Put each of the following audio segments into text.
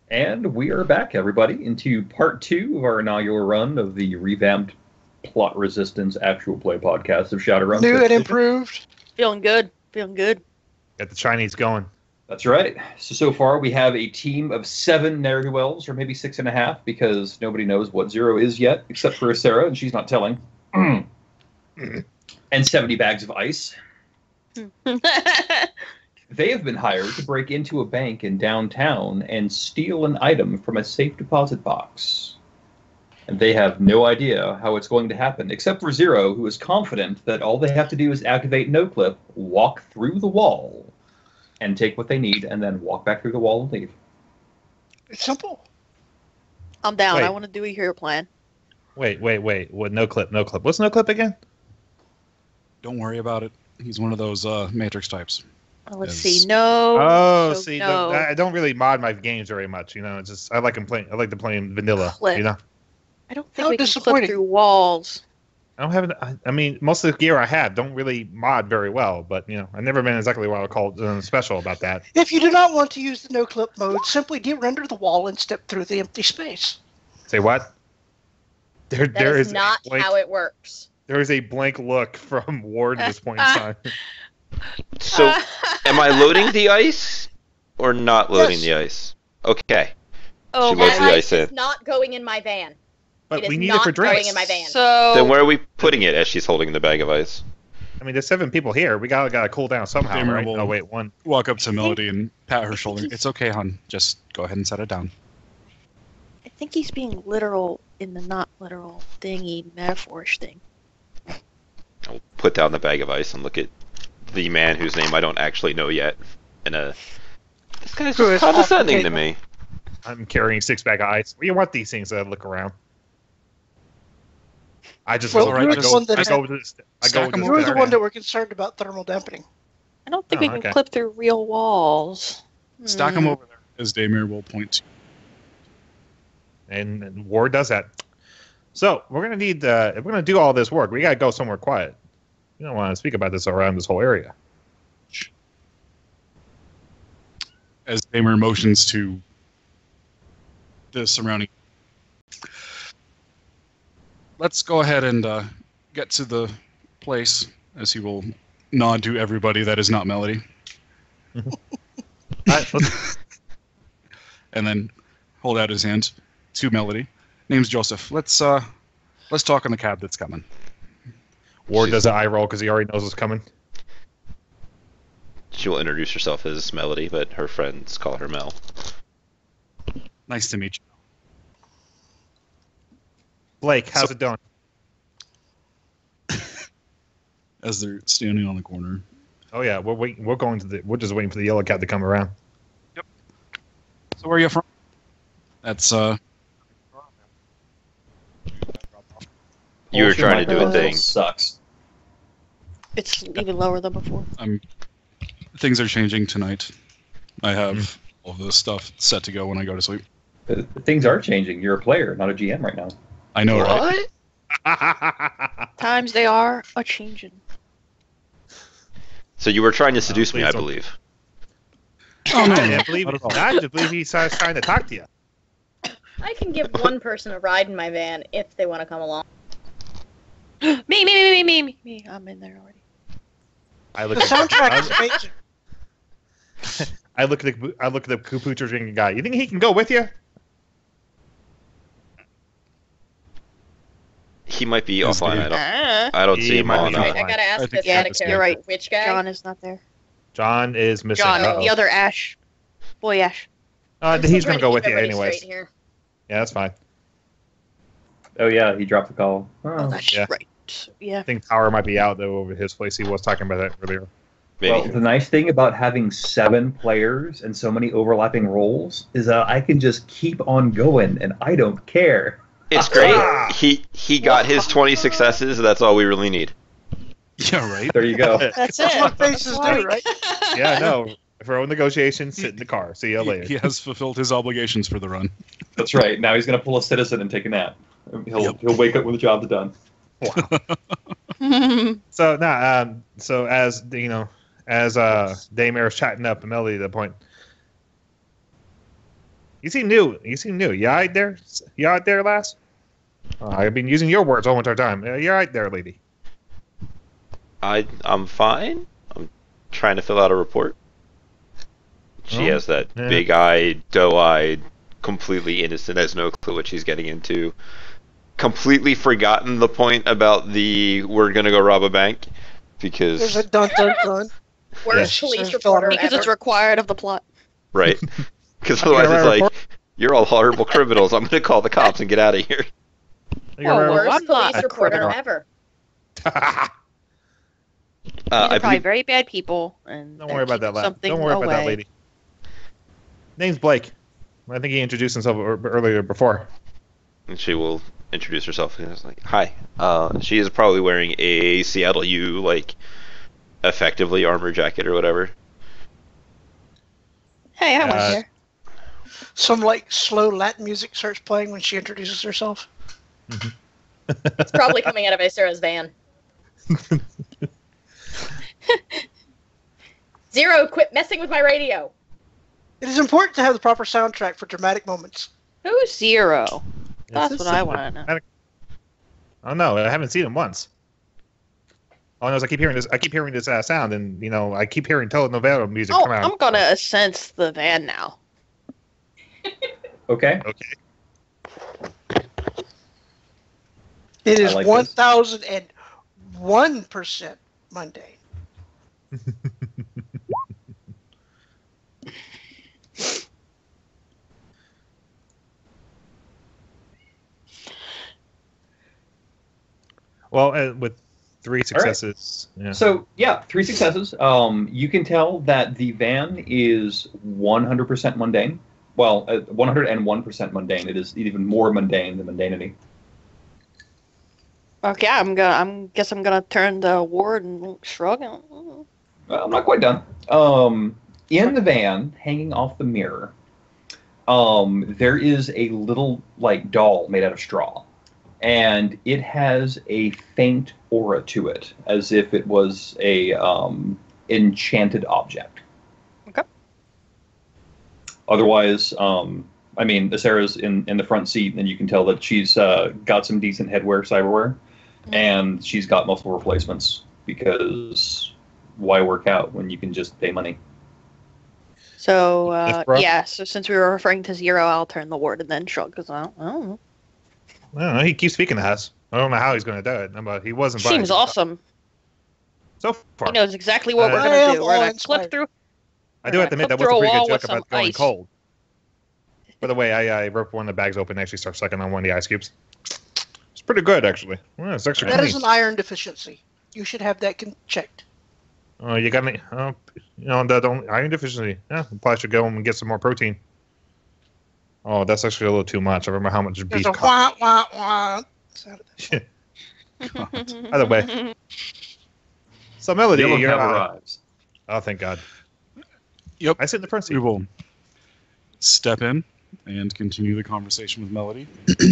And we are back, everybody, into part 2 of our inaugural run of the revamped plot resistance actual play podcast of Shadowrun. New and improved. Feeling good. Feeling good. Got the Chinese going. That's right. So far we have a team of 7 ne'er-do-wells, or maybe 6.5, because nobody knows what 0 is yet, except for Sarah, and she's not telling. And 70 bags of ice. They have been hired to break into a bank in downtown and steal an item from a safe deposit box. And they have no idea how it's going to happen, except for Zero, who is confident that all they have to do is activate NoClip, walk through the wall, and take what they need, and then walk back through the wall and leave. It's simple. I'm down. Wait. I want to do a hero plan. Wait. What? No clip. What's no clip again? Don't worry about it. He's one of those Matrix types. Let's Yes. see. No. Oh, so see, no. I don't really mod my games very much. You know, it's just I like to play vanilla. Clip. You know, I don't How think we can disappointing. clip through walls. I don't have. I mean, most of the gear I have don't really mod very well. But you know, I've never been exactly what I would call special about that. If you do not want to use the no-clip mode, simply de-render the wall and step through the empty space. Say what? There That is is not a blank, how it works. There is a blank look from Ward at this point in time. So, am I loading the ice or not loading Yes. the ice? Okay. Oh, She loads That the ice ice is in. not going in my van. But It we is need it not for going drinks. in my van. So Then where are we putting it as she's holding the bag of ice? I mean, there's 7 people here. We gotta cool down somehow, Gamer right? will- Oh wait, 1. Walk up to Melody and pat her shoulder. It's okay, hon. Just go ahead and set it down. I think he's being literal in the not literal thingy metaphorish thing. I'll put down the bag of ice and look at the man whose name I don't actually know yet. This guy's Who just is condescending to off the me. I'm carrying 6 bag of ice. You want these things? I look around. I just Well, go. you're I the go. one that I had- go to the. I go Stack to 'em the. You were the center. one that were concerned about thermal dampening. I don't think Oh, we can okay. clip through real walls. Stack them over there, as Daymir will point to. And Ward does that. So we're gonna need. If we're gonna do all this work, we gotta go somewhere quiet. You don't want to speak about this around this whole area. As Daymir motions to the surrounding. Let's go ahead and get to the place, as he will nod to everybody that is not Melody, and then hold out his hand to Melody. Name's Joseph. Let's talk in the cab that's coming. Ward does an eye roll because he already knows what's coming. She will introduce herself as Melody, but her friends call her Mel. Nice to meet you. Blake, how's it doing? As they're standing on the corner. Oh yeah, we're waiting. We're going to the. We're just waiting for the yellow cab to come around. So where are you from? That's You were trying to do a thing. Sucks. It's even lower than before. things are changing tonight. I have all of this stuff set to go when I go to sleep. Things are changing. You're a player, not a GM right now. I know, right? What? Times they are a changing. So you were trying to seduce me, please I don't. believe. Oh, no, I can't believe not it. at all. I just believe he's trying to talk to you. I can give one person a ride in my van if they want to come along. Me. I'm in there already. I look The at soundtrack is amazing. I look at the Kapucha drinking guy. You think he can go with you? He might be Yes, offline. dude. I don't He see him might on. be Right, offline. I gotta ask I this think out of that's character. You're right. Which guy? John is not there. John is missing. John, Uh-oh. the other Ash. Boy Ash. I'm still He's trying gonna go keep with you everybody anyways. straight here. Yeah, that's fine. Oh yeah, he dropped the call. Oh, that's yeah. right. Yeah. I think Power might be out though over his place. He was talking about that earlier. Maybe. Well, the nice thing about having 7 players and so many overlapping roles is that I can just keep on going, and I don't care. It's great. He got his 20 successes. That's all we really need. Yeah, right. There you go. That's That's it. what faces do, right? Yeah, no. For own negotiations, sit in the car. See you later. He has fulfilled his obligations for the run. That's right. Now he's going to pull a citizen and take a nap. He'll wake up with the job done. So now, so as you know, as Daymare is chatting up Melody to the point. You seem new. You alright there? You alright there, lass? I've been using your words all entire time. You alright there, lady? I'm fine. I'm trying to fill out a report. She has that big-eyed, doe-eyed, completely innocent, has no clue what she's getting into. Completely forgotten the point about we're gonna go rob a bank because There's a dun dun dun. Worst Yeah. police reporter Because ever. it's required of the plot. right. Because otherwise it's like you're all horrible criminals. I'm gonna call the cops and get out of here. Whoa, Worst I'm not police a reporter criminal. ever. These are I probably believe very bad people. And Don't they're worry about that, keeping lad. something Don't worry about that, away. lady. Name's Blake. I think he introduced himself earlier before. and she will introduce herself and it's like, "Hi." She is probably wearing a Seattle U effectively armor jacket or whatever. Hey, I was here. Some slow Latin music starts playing when she introduces herself. It's probably coming out of Isara's van. Zero, quit messing with my radio. It is important to have the proper soundtrack for dramatic moments. Who's Zero? That's It's what I want to know. Oh no, I haven't seen him once. All I know is I keep hearing this sound, and I keep hearing telenovela music Oh, come out. I'm gonna sense the van now. Okay. Okay. It is I like this. 1001% mundane. Well, with 3 successes. Yeah. So, 3 successes. You can tell that the van is 100% mundane. Well, 101% mundane. It is even more mundane than mundanity. Okay, guess I'm gonna turn to Ward and shrug. Well, I'm not quite done. In the van, hanging off the mirror, there is a little doll made out of straw, and it has a faint aura to it, as if it was a enchanted object. Okay. Otherwise, Sarah's in the front seat, and you can tell that she's got some decent headwear, cyberwear, and she's got multiple replacements, because why work out when you can just pay money? So, Yes, so since we were referring to Zero, I'll turn the Ward and then shrug, because I don't know. I don't know. He keeps speaking to us. I don't know how he's going to do it, but he wasn't. Seems awesome. So far, He knows exactly what we're I gonna am do. We're gonna awe-inspired. clip through. I do have to admit that Clip was a through a pretty wall good with joke about some going ice. cold. By the way, I ripped one of the bags open and actually started sucking on one of the ice cubes. It's pretty good, actually. Yeah, it's extra That clean. is an iron deficiency. You should have that checked. Oh, you got me. That iron deficiency. Yeah, I probably should go and get some more protein. Oh, that's actually a little too much. I remember how much There's beef a cost. wah, wah, wah. sound of that. Either way. So, Melody, Yellow you're cab arrives. Oh, thank God. Yep. I sit in the front seat. We will step in and continue the conversation with Melody.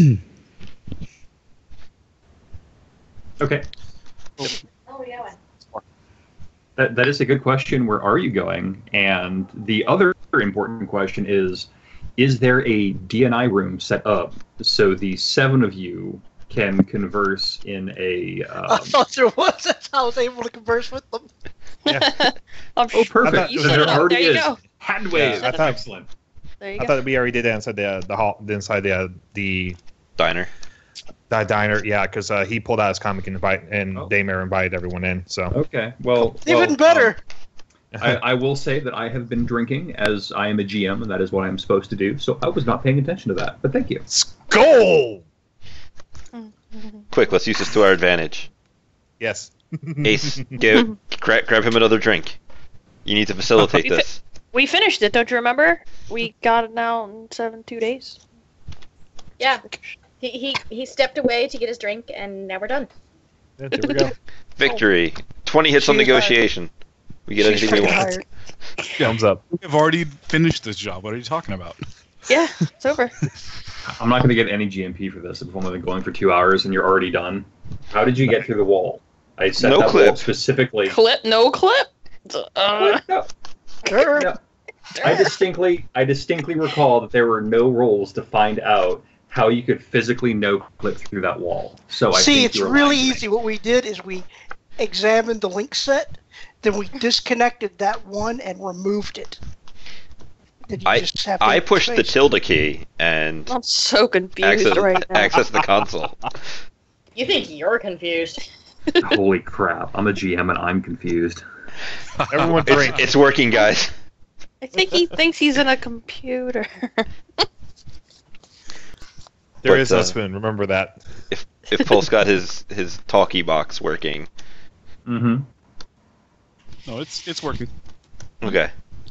Okay. Oh, yeah. That is a good question. Where are you going? And the other important question is there a DNI room set up so the 7 of you can converse in a... I thought there was. That's how I was able to converse with them. Yeah. I'm Oh, perfect. You So set there it up. already There you is. go. Hand wave. Yeah, I thought- Excellent. There you I go. thought we already did that inside the hall, inside the Diner. diner. Yeah, because he pulled out his comic and Oh. Daymare invited everyone in. So Okay. Well, Even better. I will say that I have been drinking, as I am a GM, and that is what I'm supposed to do. So I was not paying attention to that. But thank you. Skull. Quick, let's use this to our advantage. Yes. Ace, grab him another drink. You need to facilitate this. We finished it, don't you remember? We got it now in 2 days. Yeah. He stepped away to get his drink, and now we're done. Yeah, there we go. Victory. 20 hits on She's negotiation. We get She's anything we freaking want. hired. Thumbs up. We've already finished this job. What are you talking about? Yeah, it's over. I'm not going to get any GMP for this. I've only been going for 2 hours, and you're already done. How did you get through the wall? I set No that clip. wall specifically. No clip. No. Sure. No. I distinctly recall that there were no rolls to find out how you could physically no-clip through that wall. So I See, think it's you were really lying to me. easy. What we did is we examined the link set, then we disconnected that one and removed it. Then you just have I the pushed the space. tilde key and I'm so confused right now. access the console. You think you're confused? Holy crap! I'm a GM and I'm confused. Everyone drink. It's working, guys. I think he thinks he's in a computer. There But, is no spoon. Remember that. If Pulse got his talkie box working. Mm-hmm. No, it's working. Okay.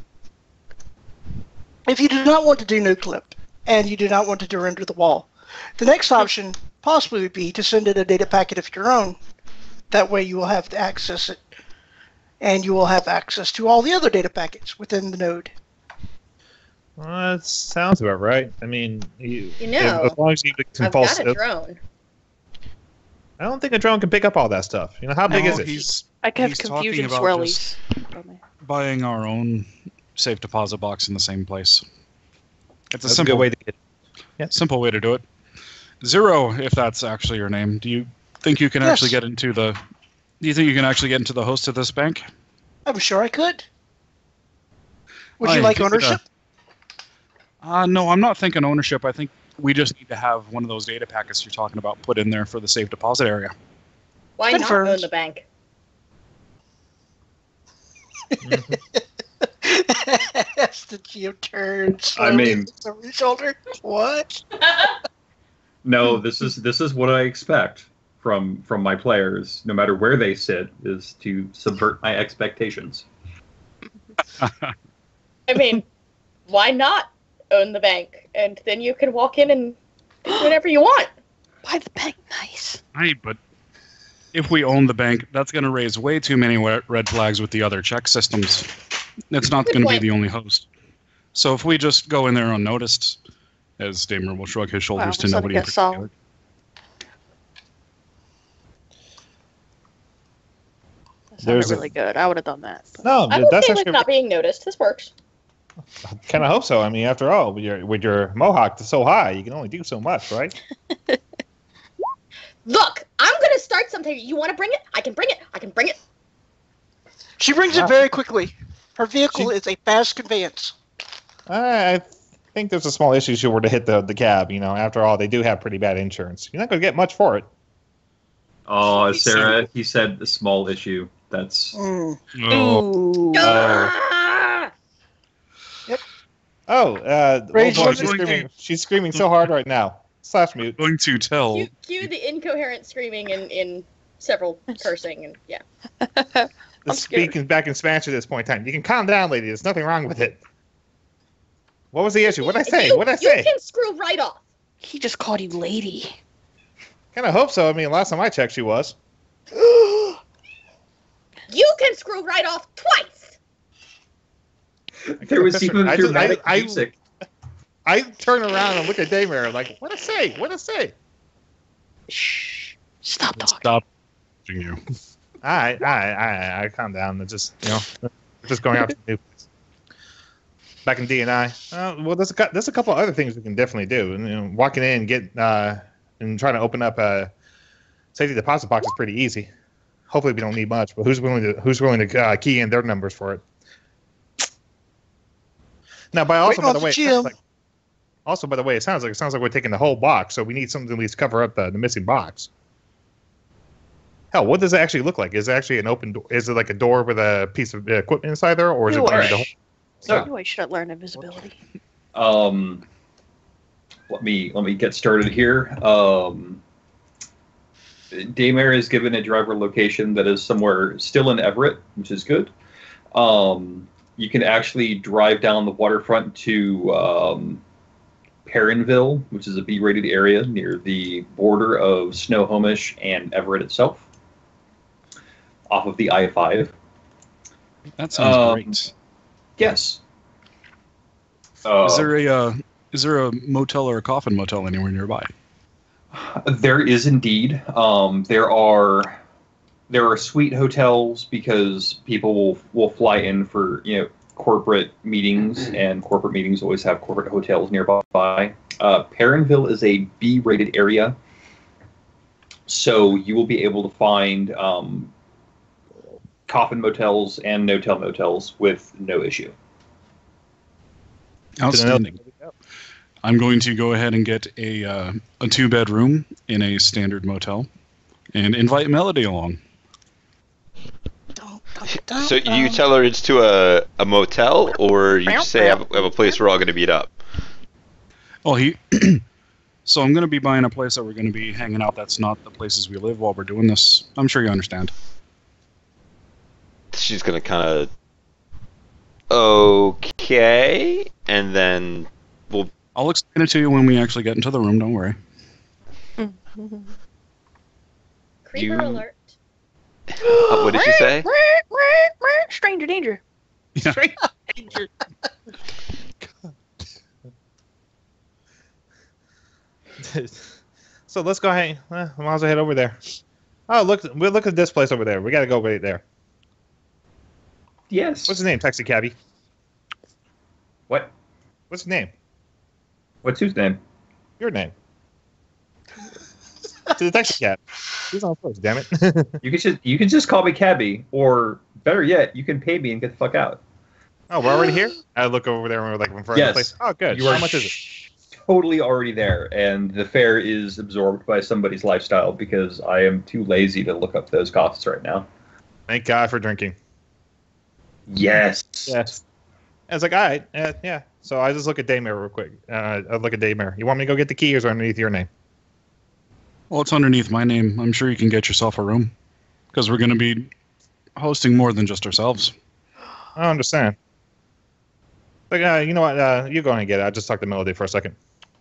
If you do not want to do no clip and you do not want to do render the wall, the next option possibly would be to send in a data packet of your own. That way you will have to access it, and you will have access to all the other data packets within the node. Well, that sounds about right. I mean, as long as you can I've false. got a drone. I don't think a drone can pick up all that stuff. You know, how big No, is it? He's I have He's confusion talking about swirlies. buying our own safe deposit box in the same place. It's a That's simple a good way to get it. simple way to do it. Zero, if that's actually your name. Do you think you can Yes. actually get into the? Do you think you can actually get into the host of this bank? I'm sure I could. Would I you like think ownership? No, I'm not thinking ownership. I think we just need to have one of those data packets you're talking about put in there for the safe deposit area. Why not Confirmed. own the bank? As the geo turns. I mean- over your shoulder. What? No, this is what I expect from my players, no matter where they sit, is to subvert my expectations. I mean, why not own the bank? And then you can walk in and do whatever you want. Buy the bank, nice. Right, but if we own the bank, that's going to raise way too many red flags with the other check systems. It's not Good going to be point. the only host. So if we just go in there unnoticed, as Damer will shrug his shoulders to so nobody in get solved. particular. That sounded There's a- really good. I would have done that. but- No, I'm that's okay with actually not being noticed. This works. kind of hope so. I mean, after all, with your mohawk so high, you can only do so much, right? Look, I'm gonna start something. You want to bring it? I can bring it. I can bring it. She brings it very quickly. Her vehicle is a fast conveyance. I think there's a small issue if you were to hit the cab. You know, after all, they do have pretty bad insurance. You're not going to get much for it. Oh, Sarah, he said a small issue. That's Mm. Oh, Ooh. Ah! Rage boy, limit. she's screaming so hard right now. Slash mute. going to tell. Cue the incoherent screaming in several cursing and yeah. I'm scared. Speaking back in Spanish at this point in time. You can calm down, lady. There's nothing wrong with it. What was the issue? What'd I say? What'd I You say? can screw right off. He just called you lady. Kind of hope so. I mean, last time I checked, she was. You can screw right off twice. there was even I just- dramatic I- music. I turn around and look at Daymare like, what'd I say? What'd I say? Shh. Stop talking. Stop you. I calm down. It's just, just going out to the new place. Back in DNI. Well, there's a couple other things we can definitely do. And, walking in and and trying to open up a safety deposit box is pretty easy. Hopefully, we don't need much. But who's willing to key in their numbers for it? Now, by Waiting on the GM. by the way, it sounds like we're taking the whole box. So we need something to at least cover up the missing box. Hell, what does it actually look like? Is it actually an open door? Is it like a door with a piece of equipment inside there, or is it You going to are- be the whole? So, You always should have learned invisibility. let me get started here. Daymare is given a driver location that is somewhere still in Everett, which is good. You can actually drive down the waterfront to Perrinville, which is a B-rated area near the border of Snohomish and Everett itself, off of the I-5. That sounds great. Yes. Is there a motel or a coffin motel anywhere nearby? There is indeed. There are suite hotels because people will fly in for corporate meetings, and corporate meetings always have corporate hotels nearby. Perrinville is a B-rated area, so you will be able to find coffin motels and no-tell motels with no issue. Outstanding. I'm going to go ahead and get a 2-bedroom in a standard motel and invite Melody along. So you tell her it's to a motel, or you just say have a place we're all going to meet up? Well, so I'm going to be buying a place that we're going to be hanging out. That's not the places we live while we're doing this. I'm sure you understand. She's going to kind of, okay, and then I'll explain it to you when we actually get into the room. Don't worry. Creeper alert. What did you say? Stranger danger. Yeah. Stranger danger. So let's go ahead. I might as well head over there. Oh, look at this place over there. We got to go right there. Yes. What's his name, taxi cabbie? What? What's his name? What's whose name? Your name. To the taxi cab. He's on first, damn it. You can just call me Cabby, or better yet, you can pay me and get the fuck out. Oh, we're already here? I look over there and we're like in front of the place. Oh, good. You are How much is it? totally already there, and the fare is absorbed by somebody's lifestyle because I am too lazy to look up those costs right now. Thank God for drinking. Yes. Yes. I was like, all right, yeah. So I just look at Daymare real quick. I look at Daymare. You want me to go get the key, or is it underneath your name? Well, it's underneath my name. I'm sure you can get yourself a room. Because we're going to be hosting more than just ourselves. I understand. But you know what? You go ahead and get it. I'll just talk to Melody for a second.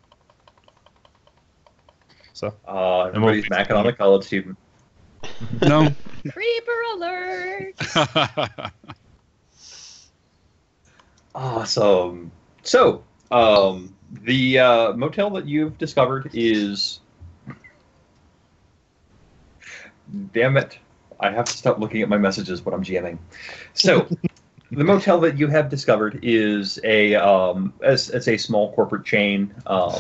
So. Everybody's macking on a college student. No. Creeper alert! Awesome. So, the motel that you've discovered is... Damn it. I have to stop looking at my messages when I'm GMing. So, the motel that you have discovered is it's a small corporate chain,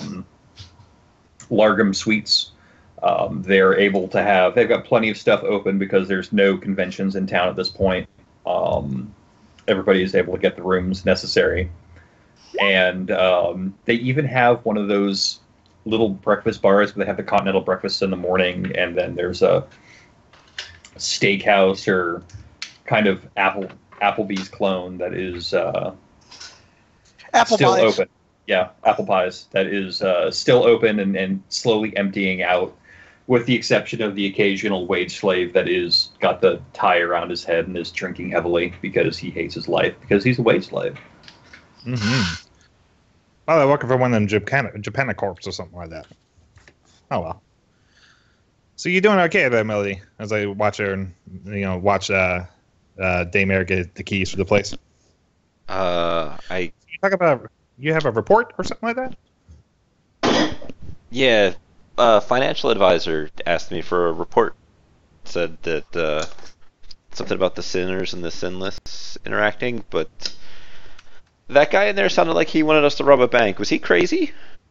Largum Suites. They're able to they've got plenty of stuff open because there's no conventions in town at this point. Everybody is able to get the rooms necessary. And they even have one of those little breakfast bars where they have the continental breakfast in the morning, and then there's a steakhouse or kind of Applebee's clone that is Apple still pies. open. Yeah, apple pies. That is still open and slowly emptying out, with the exception of the occasional wage slave that is got the tie around his head and is drinking heavily because he hates his life because he's a wage slave. Mm-hmm. Well, they're working for one of them Japanicorps or something like that. Oh, well. So you're doing okay there, Melody, as I watch her and, watch Daymare get the keys for the place. You talk about you have a report or something like that? Yeah, financial advisor asked me for a report. Said that something about the sinners and the sinless interacting, but that guy in there sounded like he wanted us to rob a bank. Was he crazy?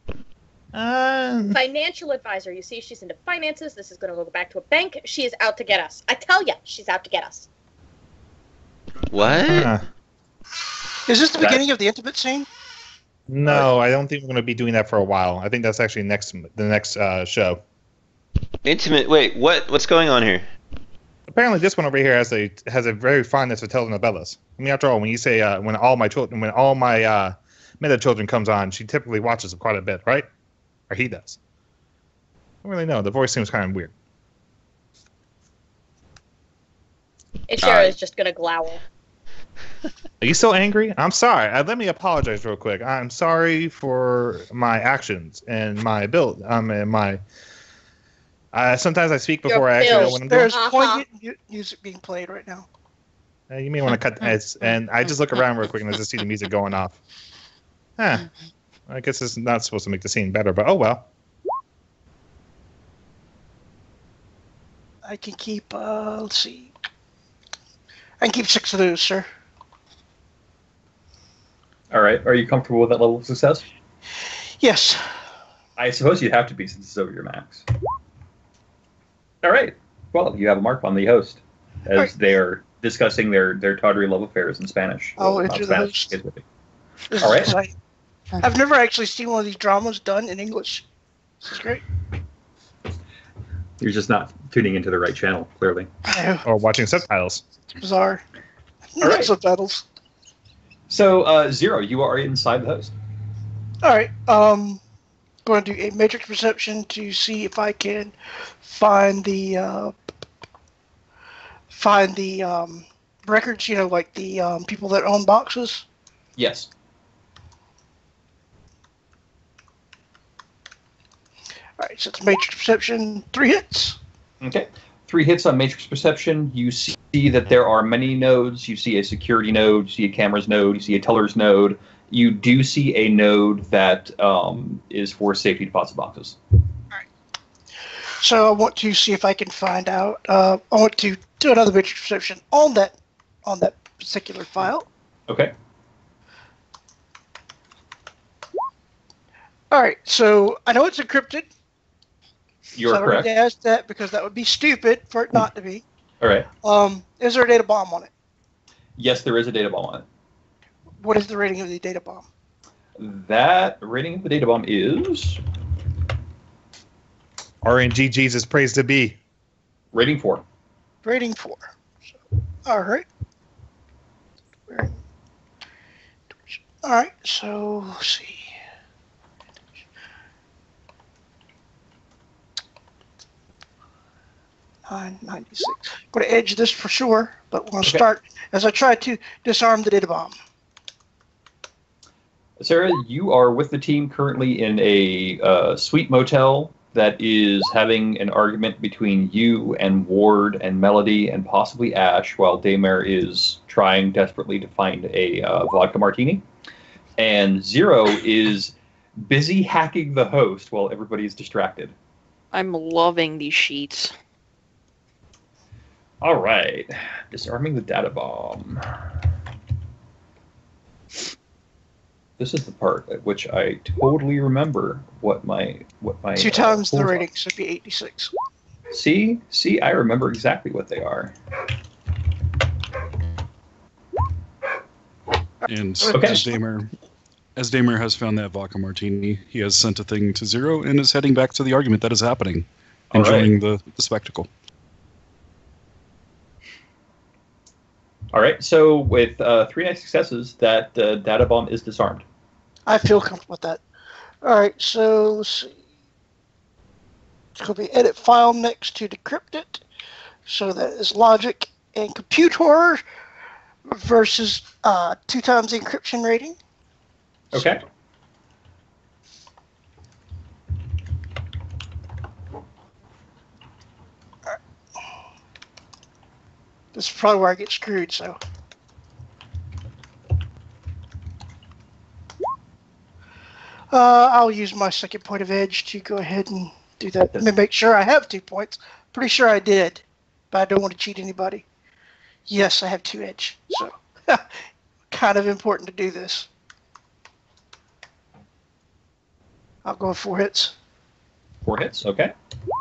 Financial advisor. You see, she's into finances. This is going to go back to a bank. She is out to get us. I tell ya, she's out to get us. What? Is this the beginning of the intimate scene? No, I don't think we're going to be doing that for a while. I think that's actually the next show. Intimate? Wait, what's going on here? Apparently, this one over here has a very fondness for telenovelas. I mean, after all, when you say when all my meta children comes on, she typically watches it quite a bit, right? Or he does. I don't really know. The voice seems kind of weird. Ishara is just going to glower. Are you still angry? I'm sorry. Let me apologize real quick. I'm sorry for my actions and my build. And my. Sometimes I speak before I actually know what I'm doing. There's poignant music being played right now. You may want to cut this. And I just look around real quick and I just see the music going off. I guess it's not supposed to make the scene better, but oh well. I can keep, let's see. I can keep 6 of those, sir. All right. Are you comfortable with that level of success? Yes. I suppose you'd have to be since it's over your max. All right. Well, you have a mark on the host as Right. they're discussing their tawdry love affairs in Spanish. I'll Well, enter not the Spanish, host. This All is right. exciting. I've never actually seen one of these dramas done in English. This is great. You're just not tuning into the right channel, clearly. I know. Or watching subtitles. It's bizarre. All right. Subtitles. So, Zero, you are inside the host. All right. Going to do a matrix perception to see if I can find the records. You know, like the people that own boxes. Yes. All right. So it's matrix perception. 3 hits. Okay. 3 hits on Matrix Perception. You see that there are many nodes. You see a security node. You see a cameras node. You see a teller's node. You do see a node that is for safety deposit boxes. So I want to see if I can find out. I want to do another matrix perception on that particular file. Okay. All right. So I know it's encrypted. You're so I don't correct. need to ask that because that would be stupid for it not to be. All right. Is there a data bomb on it? Yes, there is a data bomb on it. What is the rating of the data bomb? That rating of the data bomb is RNG Jesus praise to be. rating 4. Rating 4. So, all right. All right. So let's see. 996. I'm going to edge this for sure, but we're going to start as I try to disarm the data bomb. Sarah, you are with the team currently in a sweet motel that is having an argument between you and Ward and Melody and possibly Ash, while Daymare is trying desperately to find a vodka martini. And Zero is busy hacking the host while everybody's distracted. I'm loving these sheets. All right, disarming the data bomb. This is the part at which I totally remember what my 2 times the tools are. rating should be 86. See, I remember exactly what they are. And Okay. as Damer has found that vodka martini, he has sent a thing to Zero and is heading back to the argument that is happening, All enjoying the spectacle. All right, so with 3 nice successes, that data bomb is disarmed. I feel comfortable with that. All right, so let's see. It's going to be edit file next to decrypt it. So that is logic and compute horror versus 2 times the encryption rating. Okay. This is probably where I get screwed, so. I'll use my second point of edge to go ahead and do that. Let me make sure I have 2 points. Pretty sure I did, but I don't want to cheat anybody. Yes, I have 2 edge, so kind of important to do this. I'll go with 4 hits. 4 hits, okay.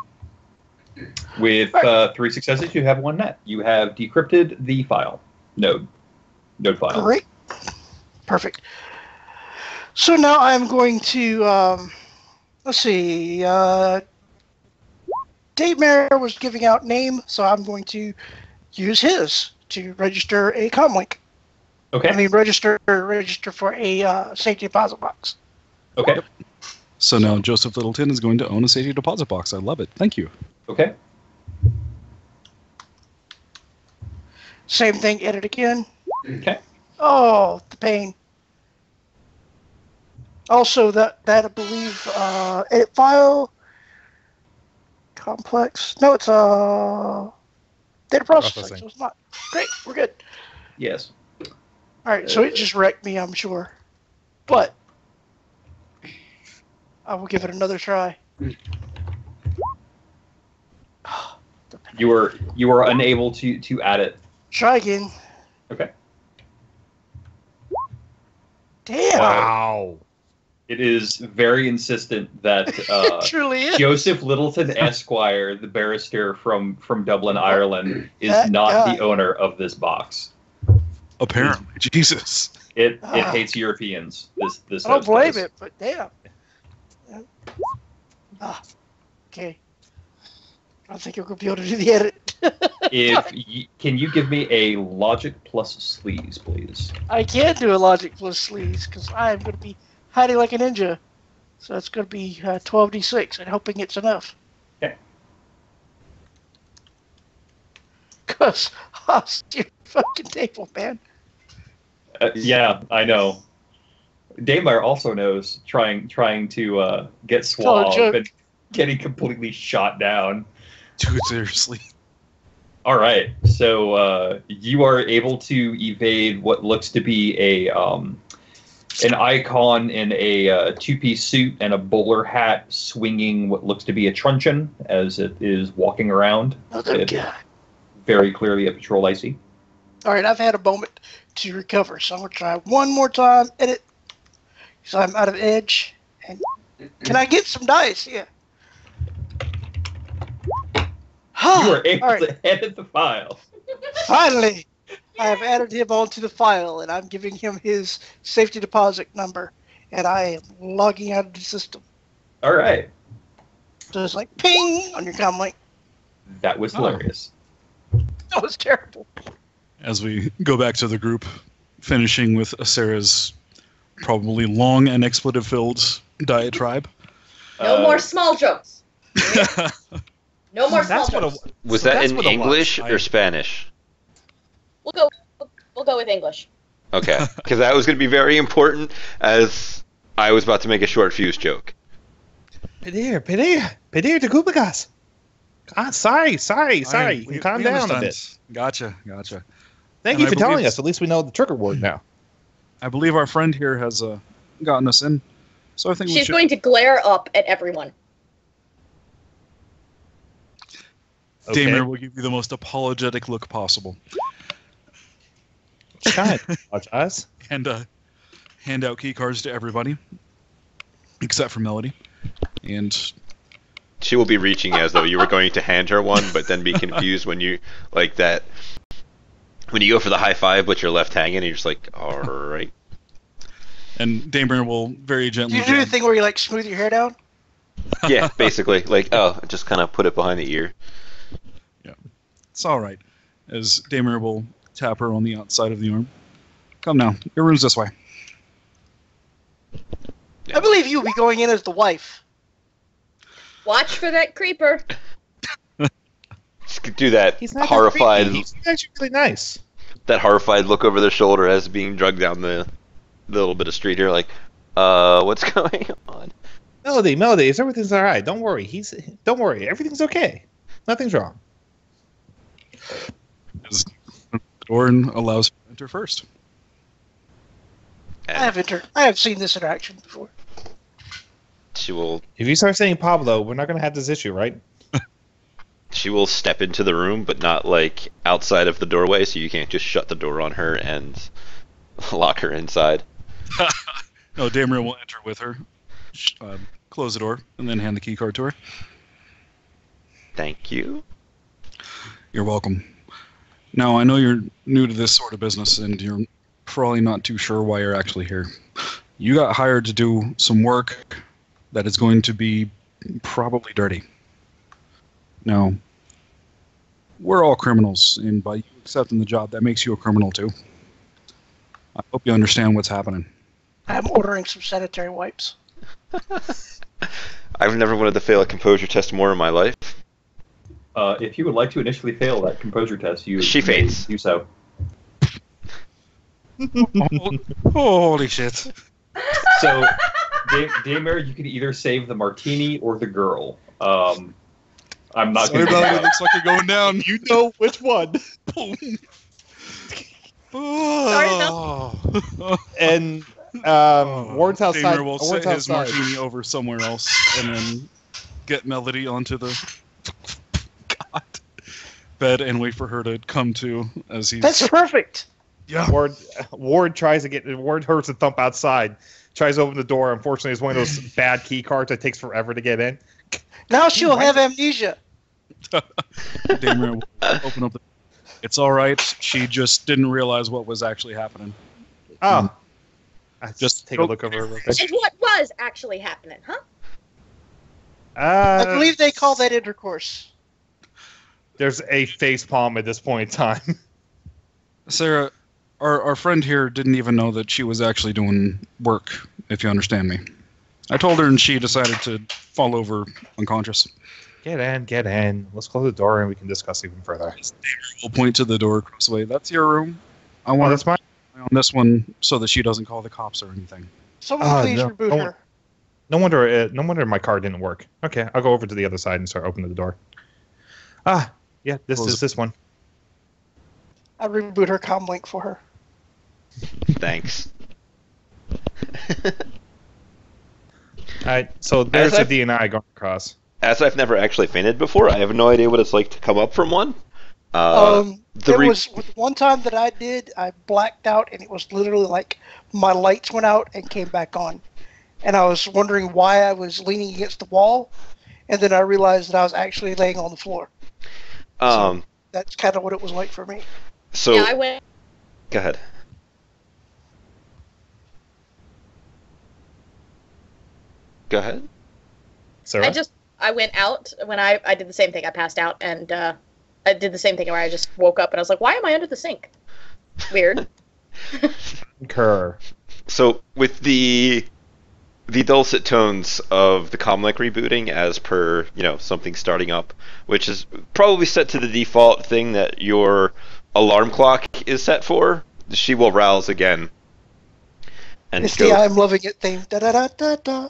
With 3 successes, you have 1 net. You have decrypted the file. Node file. Great. Perfect. So now I'm going to, let's see, Daymare was giving out name, so I'm going to use his to register a comlink. Okay. I mean, register for a safety deposit box. Okay. So now Joseph Littleton is going to own a safety deposit box. I love it. Thank you. Okay. Same thing, edit again. Okay. Oh, the pain. Also, that I believe, edit file, complex. No, it's data processing, so it's not. Great, we're good. Yes. All right, so it just wrecked me, I'm sure. But I will give it another try. You were unable to add it. Try again. Okay. Damn. Wow. It is very insistent that It truly is. Joseph Littleton Esquire, the barrister from Dublin, Ireland, is That not guy. the owner of this box. Apparently, Jesus. It Ah. hates Europeans. This I don't host blame does. it, but damn. Okay. I don't think you're going to be able to do the edit. Can you give me a logic plus sleaze, please? I can do a logic plus sleaze because I'm going to be hiding like a ninja. So it's going to be 12d6 and hoping it's enough. Okay. Because I'll steal your fucking table, man. Yeah, I know. Daymar also knows trying to get Tell a suave joke. and getting completely shot down. Dude, seriously. All right, so you are able to evade what looks to be an icon in a two-piece suit and a bowler hat, swinging what looks to be a truncheon as it is walking around. Another It- guy. Very clearly a patrol icy. All right, I've had a moment to recover, so I'm going to try one more time. Edit. So I'm out of edge. And can I get some dice? Yeah. You are able All right. to edit the file. Finally, I have added him onto the file, and I'm giving him his safety deposit number, and I am logging out of the system. All right, So it's like ping on your comm link. that was hilarious. That was terrible. As we go back to the group, finishing with Sarah's probably long and expletive-filled diatribe. No Uh, more small jokes. No more small That's what jokes. Was So that that's in what it was. English I- or Spanish? We'll go with English. Okay, because that was going to be very important as I was about to make a short fuse joke. Pedir de Kubagas. Sorry. Alright, You calm down a understand. bit. Gotcha. Thank And you I for telling believe- us. At least we know the trigger word now. I believe our friend here has gotten us in. So I think we She's should... going to glare up at everyone. Okay. Damer will give you the most apologetic look possible. Kind. Apologize. And hand out key cards to everybody. Except for Melody. And She will be reaching as though you were going to hand her one, but then be confused when you like that. When you go for the high five, but you're left hanging, and you're just like, all right. Damer will very Do gently... you do the thing where you like smooth your hair down? Yeah, basically, like, oh, just kind of put it behind the ear. It's all right. As Damer will tap her on the outside of the arm. Come now. Your room's this way. Yeah. I believe you will be going in as the wife. Watch for that creeper. Just do that He's not horrified, creepy. He's actually really nice. that horrified look over their shoulder as being drugged down the little bit of street here, like, what's going on? Melody, everything's all right. Don't worry. Don't worry. Everything's okay. Nothing's wrong. As the door and allows her to enter first. I have seen this interaction before. She will If you start saying Pablo, we're not going to have this issue, right? step into the room, but not like outside of the doorway, so you can't just shut the door on her and lock her inside. No, Damer will enter with her, close the door, and then hand the key card to her. Thank you. You're welcome. Now, I know you're new to this sort of business, and you're probably not too sure why you're actually here. You got hired to do some work that is going to be probably dirty. Now, we're all criminals, and by you accepting the job, that makes you a criminal too. I hope you understand what's happening. I'm ordering some sanitary wipes. I've never wanted to fail a composure test more in my life. If you would like to initially fail that composure test, She may faints. do so. Holy shit. So, Daymare, you can either save the martini or the girl. I'm not Sorry going to do about it. that. Looks like you're going down. You know which one. Oh. And Ward's outside. Damer will Ward's set his outside. martini over somewhere else and then get Melody onto the bed and wait for her to come to as he's... That's perfect. Yeah. Ward tries to get. Ward hears a thump outside. Tries to open the door. Unfortunately, it's one of those bad key cards that takes forever to get in. Now she'll have amnesia. Damer will open up. It's all right. She just didn't realize what was actually happening. Oh. Just take a look over. And what was actually happening, huh? I believe they call that intercourse. There's a face palm at this point in time. Sarah, our friend here didn't even know that she was actually doing work, if you understand me. I told her and she decided to fall over unconscious. Get in. Let's close the door and we can discuss even further. We'll point to the door across the way. That's your room. I want that's mine. on this one so that she doesn't call the cops or anything. Someone please reboot her. No wonder my car didn't work. Okay, I'll go over to the other side and start opening the door. Yeah, this is this one. I reboot her comm link for her. Thanks. Alright, so there's a DNI going across. As I've never actually fainted before, I have no idea what it's like to come up from one. There was one time that I did, I blacked out, and it was literally like my lights went out and came back on. And I was wondering why I was leaning against the wall, and then I realized that I was actually laying on the floor. So that's kind of what it was like for me. So yeah, I went. Go ahead. Go ahead. Sarah? I went out when I did the same thing. I passed out and I did the same thing where I just woke up and I was like, why am I under the sink? Weird. Concur. So with the dulcet tones of the comlink rebooting as per, something starting up, which is probably set to the default thing that your alarm clock is set for, she will rouse again. And it's the I'm loving it theme. Da da da da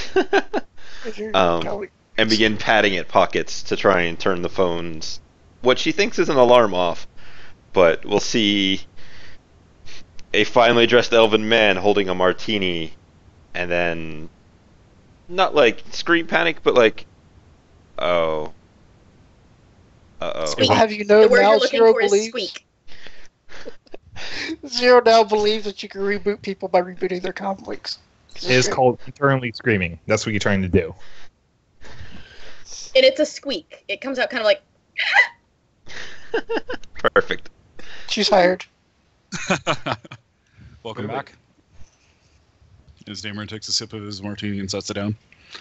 da. And begin patting at pockets to try and turn the phone's what she thinks is an alarm off. But we'll see a finely dressed elven man holding a martini, and then not like scream panic, but like, oh. Uh-oh. Have you know the word now you're looking Zero for is believes? squeak. Zero now believes that you can reboot people by rebooting their comm links. It is called internally screaming. That's what you're trying to do. And it's a squeak. It comes out kind of like. Perfect. She's hired. Welcome back. As Damer takes a sip of his martini and sets it down.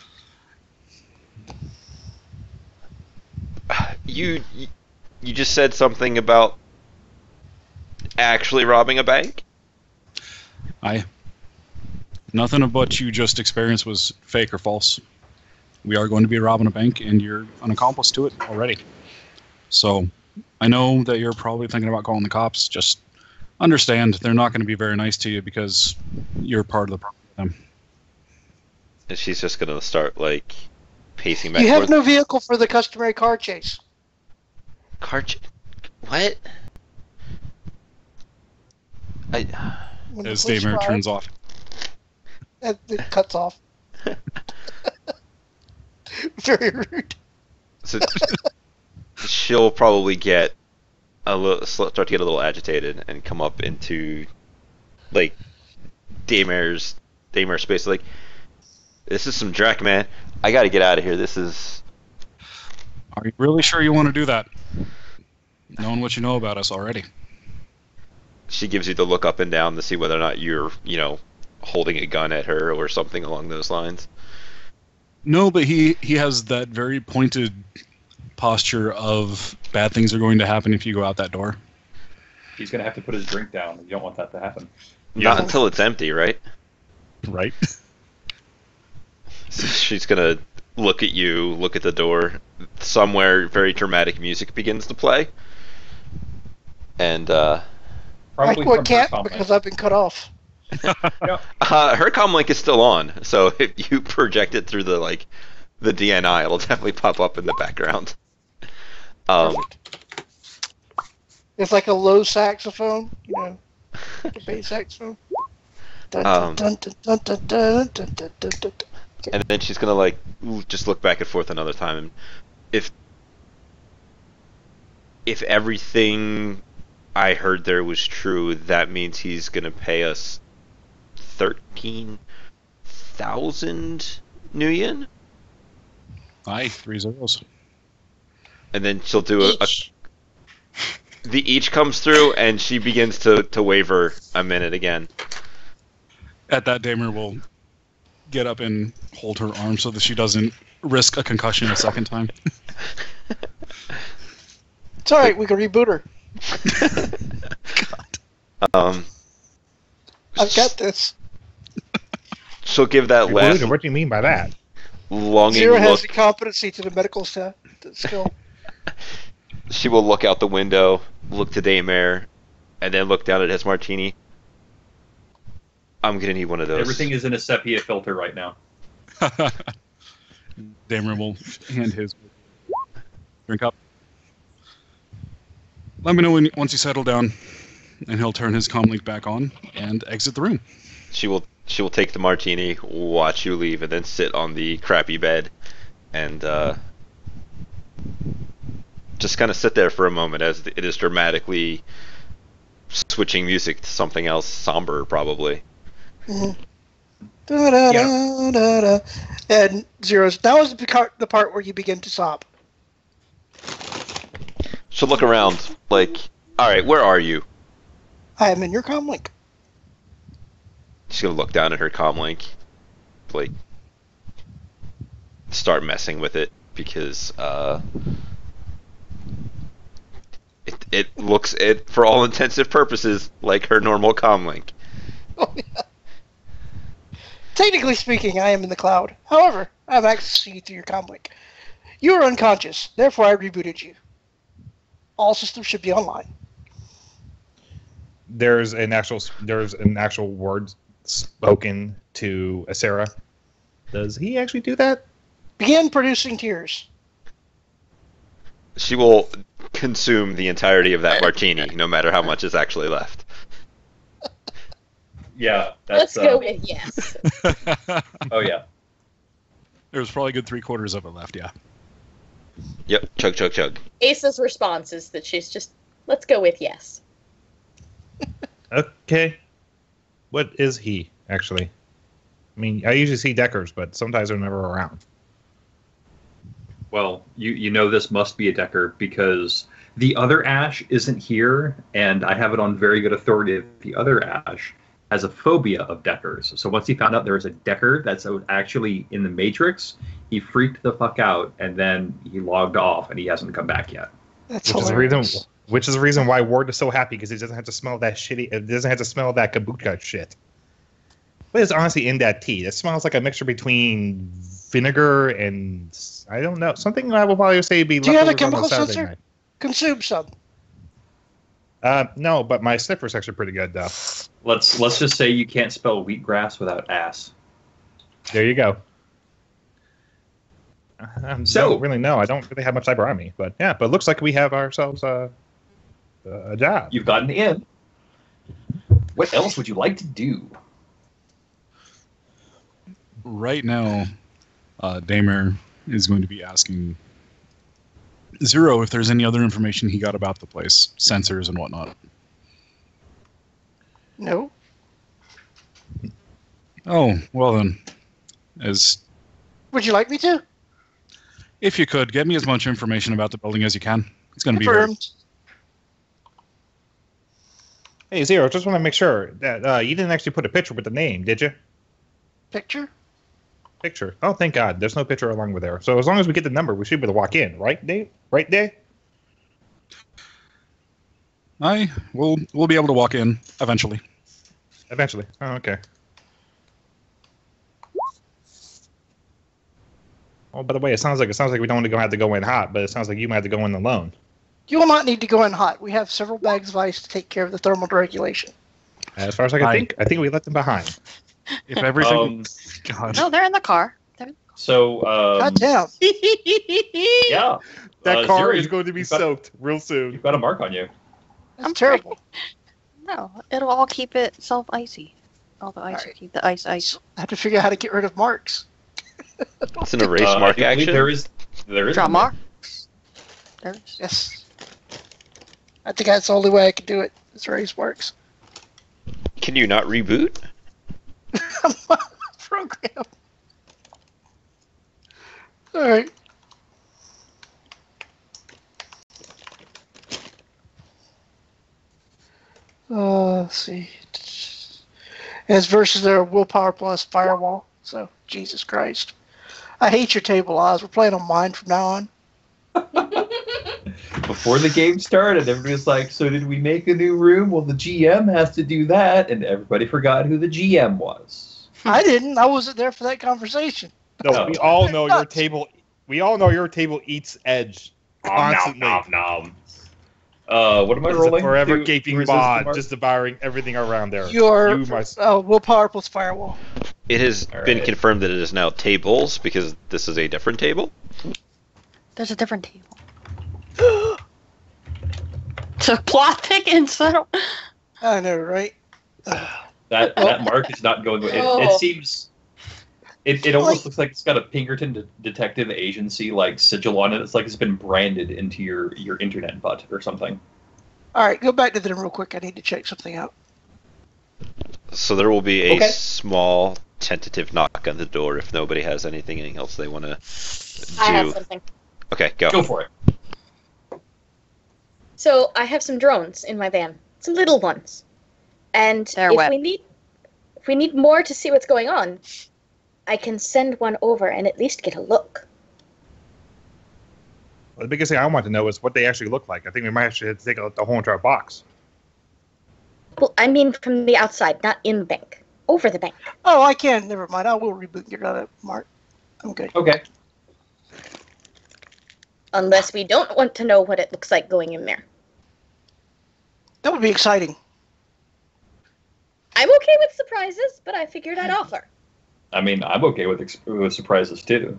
You just said something about actually robbing a bank? Nothing of what you just experienced was fake or false. We are going to be robbing a bank, and you're an accomplice to it already. So, I know that you're probably thinking about calling the cops. Just understand they're not going to be very nice to you because you're part of the problem. And she's just going to start, pacing back. You have no vehicle for the customary car chase. What? As Damer turns off. It cuts off. Very rude. So she'll probably start to get a little agitated and come up into Damer's space. Like, this is some Drac, man. I got to get out of here. This is. Are you really sure you want to do that? Knowing what you know about us already. She gives you the look up and down to see whether or not you're, holding a gun at her or something along those lines. No, but he has that very pointed posture of bad things are going to happen if you go out that door. He's going to have to put his drink down. You don't want that to happen. Not until it's empty, right? Right. So she's going to look at you, look at the door. Somewhere very dramatic music begins to play. And, Probably I can't because I've been cut off. her comlink is still on, so if you project it through the DNI, it'll definitely pop up in the background. It's like a low saxophone, the bass saxophone. And then she's gonna just look back and forth another time. And if everything I heard there was true, that means he's going to pay us 13,000 new yen? Aye, 3 zeros. And then she'll do the each comes through, and she begins to waver a minute again. At that, Damer will get up and hold her arm so that she doesn't risk a concussion a second time. It's alright, we can reboot her. I've got this. She'll give that last What do you mean by that? longing Zero has look. the competency to the medical skill. She will look out the window, look to Daymare, and then look down at his martini. I'm gonna need one of those. Everything is in a sepia filter right now. Damer will hand his drink up. Let me know once you settle down, and he'll turn his comlink back on and exit the room. She will take the martini, watch you leave, and then sit on the crappy bed, and just kind of sit there for a moment as it is dramatically switching music to something else somber, probably. Mm-hmm. Da-da-da-da-da. And Zero's. That was the part where you begin to sob. She'll look around, like, alright, where are you? I am in your comlink. She's gonna look down at her comlink, like, start messing with it, because, it looks, for all intensive purposes, like her normal comlink. Oh, yeah. Technically speaking, I am in the cloud. However, I have access to you through your comlink. You are unconscious, therefore I rebooted you. All systems should be online. There's an actual word spoken to Asera. Does he actually do that? Begin producing tears. She will consume the entirety of that martini, no matter how much is actually left. Yeah, Let's go with yes. Oh yeah. There's probably a good 3/4 of it left, yeah. Yep, chug, chug, chug. Ace's response is that she's just, let's go with yes. Okay. What is he, actually? I mean, I usually see Deckers, but sometimes they're never around. Well, you know this must be a Decker because the other Ash isn't here, and I have it on very good authority that the other Ash has a phobia of Deckers. So once he found out there was a Decker that's actually in the Matrix, he freaked the fuck out, and then he logged off, and he hasn't come back yet. That's Which hilarious. is the reason why Ward is so happy, because he doesn't have to smell that shitty. It doesn't have to smell that kombucha shit. But it's honestly in that tea. It smells like a mixture between vinegar and I don't know, something I will probably say be. Do you have a leftovers on chemical Saturday sensor? night. Consume some. No, but my sniffers actually pretty good though. Let's just say you can't spell wheatgrass without ass. There you go. I don't really know. I don't really have much cyber on me, but yeah. But it looks like we have ourselves a job. You've gotten in. What else would you like to do? Right now, Damer is going to be asking Zero if there's any other information he got about the place, sensors and whatnot. No. Oh, well then, Would you like me to? if you could, get me as much information about the building as you can. It's going to be very... Confirmed. Hey Zero, just want to make sure that you didn't actually put a picture with the name, did you? Picture? Picture. Oh, thank God. There's no picture along with there. So as long as we get the number, we should be able to walk in, right, Dave? Right, Dave? We'll be able to walk in eventually. Eventually. Oh, okay. Oh, by the way, it sounds like we don't want to have to go in hot, but it sounds like you might have to go in alone. You will not need to go in hot. We have several bags of ice to take care of the thermal regulation. As far as I can think, I think we left them behind. If everything... God. No, they're in the car. So, God damn. yeah. That car Zero, is going to be soaked real soon. You've got a mark on you. That's terrible. No, it'll all keep it self-icy. All the ice will keep the ice. I have to figure out how to get rid of marks. It's an erase mark I believe action. There is Draw marks. There's. Yes. I think that's the only way I can do it. This race works. Can you not reboot? Program. All right. Let's see. As versus their willpower plus firewall. So, Jesus Christ. I hate your table, Oz. We're playing on mine from now on. Before the game started, everybody was like, so did we make a new room? Well, the GM has to do that. And everybody forgot who the GM was. I didn't. I wasn't there for that conversation. No, we all know your table. We all know your table eats edge constantly. Nom, nom, nom. What am I It's rolling? a forever to gaping resist the maw, mark? just devouring everything around there. Your You must. willpower plus firewall. It has All been right. confirmed that it is now tables because this is a different table. There's a different table. So plot thickens. I know, right? That mark is not going. It seems. It almost looks like it's got a Pinkerton Detective Agency like sigil on it. It's like it's been branded into your internet butt or something. All right, go back to them real quick. I need to check something out. So there will be a Okay. small tentative knock on the door if nobody has anything else they want to I have do. something. Okay, go. Go for it. So I have some drones in my van, some little ones, and They're if wet. we need more to see what's going on, I can send one over and at least get a look. The biggest thing I want to know is what they actually look like. I think we might actually have to take out the whole entire box. Well, I mean from the outside, not in the bank, over the bank. Oh, I can. Never mind. I will reboot and get out of Mark. I'm good. Okay. Unless we don't want to know what it looks like going in there. That would be exciting. I'm okay with surprises, but I figured I'd offer. I mean, I'm okay with surprises too.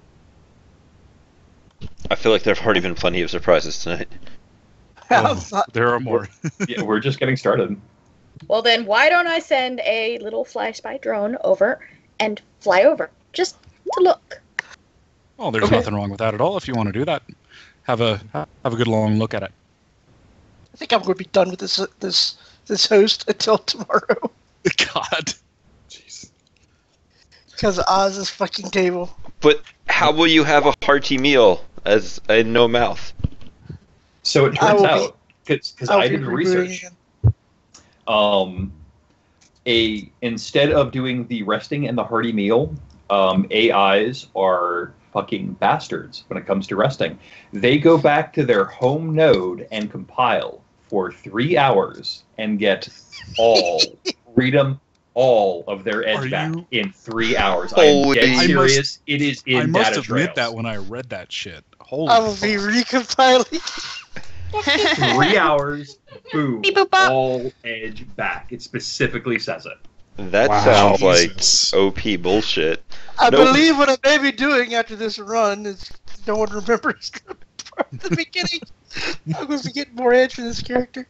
I feel like there have already been plenty of surprises tonight. There are more. Yeah, we're just getting started. Well then, why don't I send a little fly spy drone over and fly over, just to look. Oh, there's Okay. nothing wrong with that at all. If you want to do that, have a good long look at it. I think I'm going to be done with this host until tomorrow God. Jeez. because of Oz's fucking table. But how will you have a hearty meal as in no mouth? So it I turns will out, because I'll I be did the rebooting research, again. instead of doing the resting and the hearty meal, AIs are fucking bastards when it comes to resting. They go back to their home node and compile for 3 hours and get all freedom, all of their edge Are back you- in 3 hours. I am Holy- dead I serious. It is in I must data admit trails. that when I read that shit. Holy I will be fuck. recompiling. 3 hours, boom, Beep, boop, bop. all edge back. It specifically says it. That Wow. sounds Jesus. like OP bullshit. I Nope. believe what I may be doing after this run is no one remembers from the beginning. I'm going to be getting more edge for this character.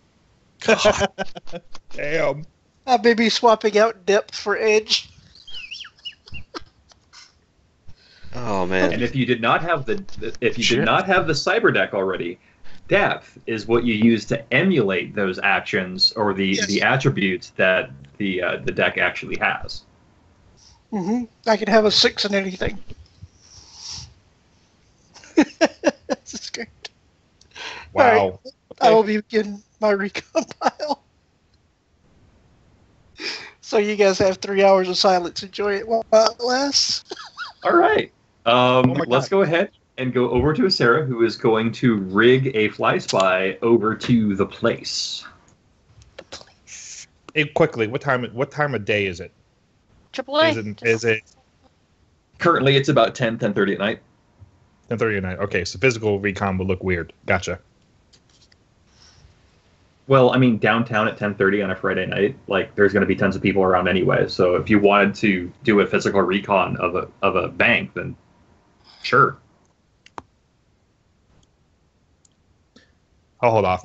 Damn. I may be swapping out depth for edge. Oh man. And if you did not have the Shit. cyber deck already, depth is what you use to emulate those actions or the Yes. attributes that the deck actually has. I could have a 6 in anything. This is great. Wow. I will begin my recompile. So you guys have 3 hours of silence. Enjoy it while it lasts. All right. my Let's God. go ahead and go over to Sarah, who is going to rig a fly spy over to the place. The place. Hey, quickly, what time of day is it? AAA. Is it Currently, it's about 10:30 at night. 10:30 at night? Okay, so physical recon would look weird. Gotcha. Well, I mean, downtown at 10:30 on a Friday night, like there's going to be tons of people around anyway. So if you wanted to do a physical recon of a bank, then sure. I'll hold off.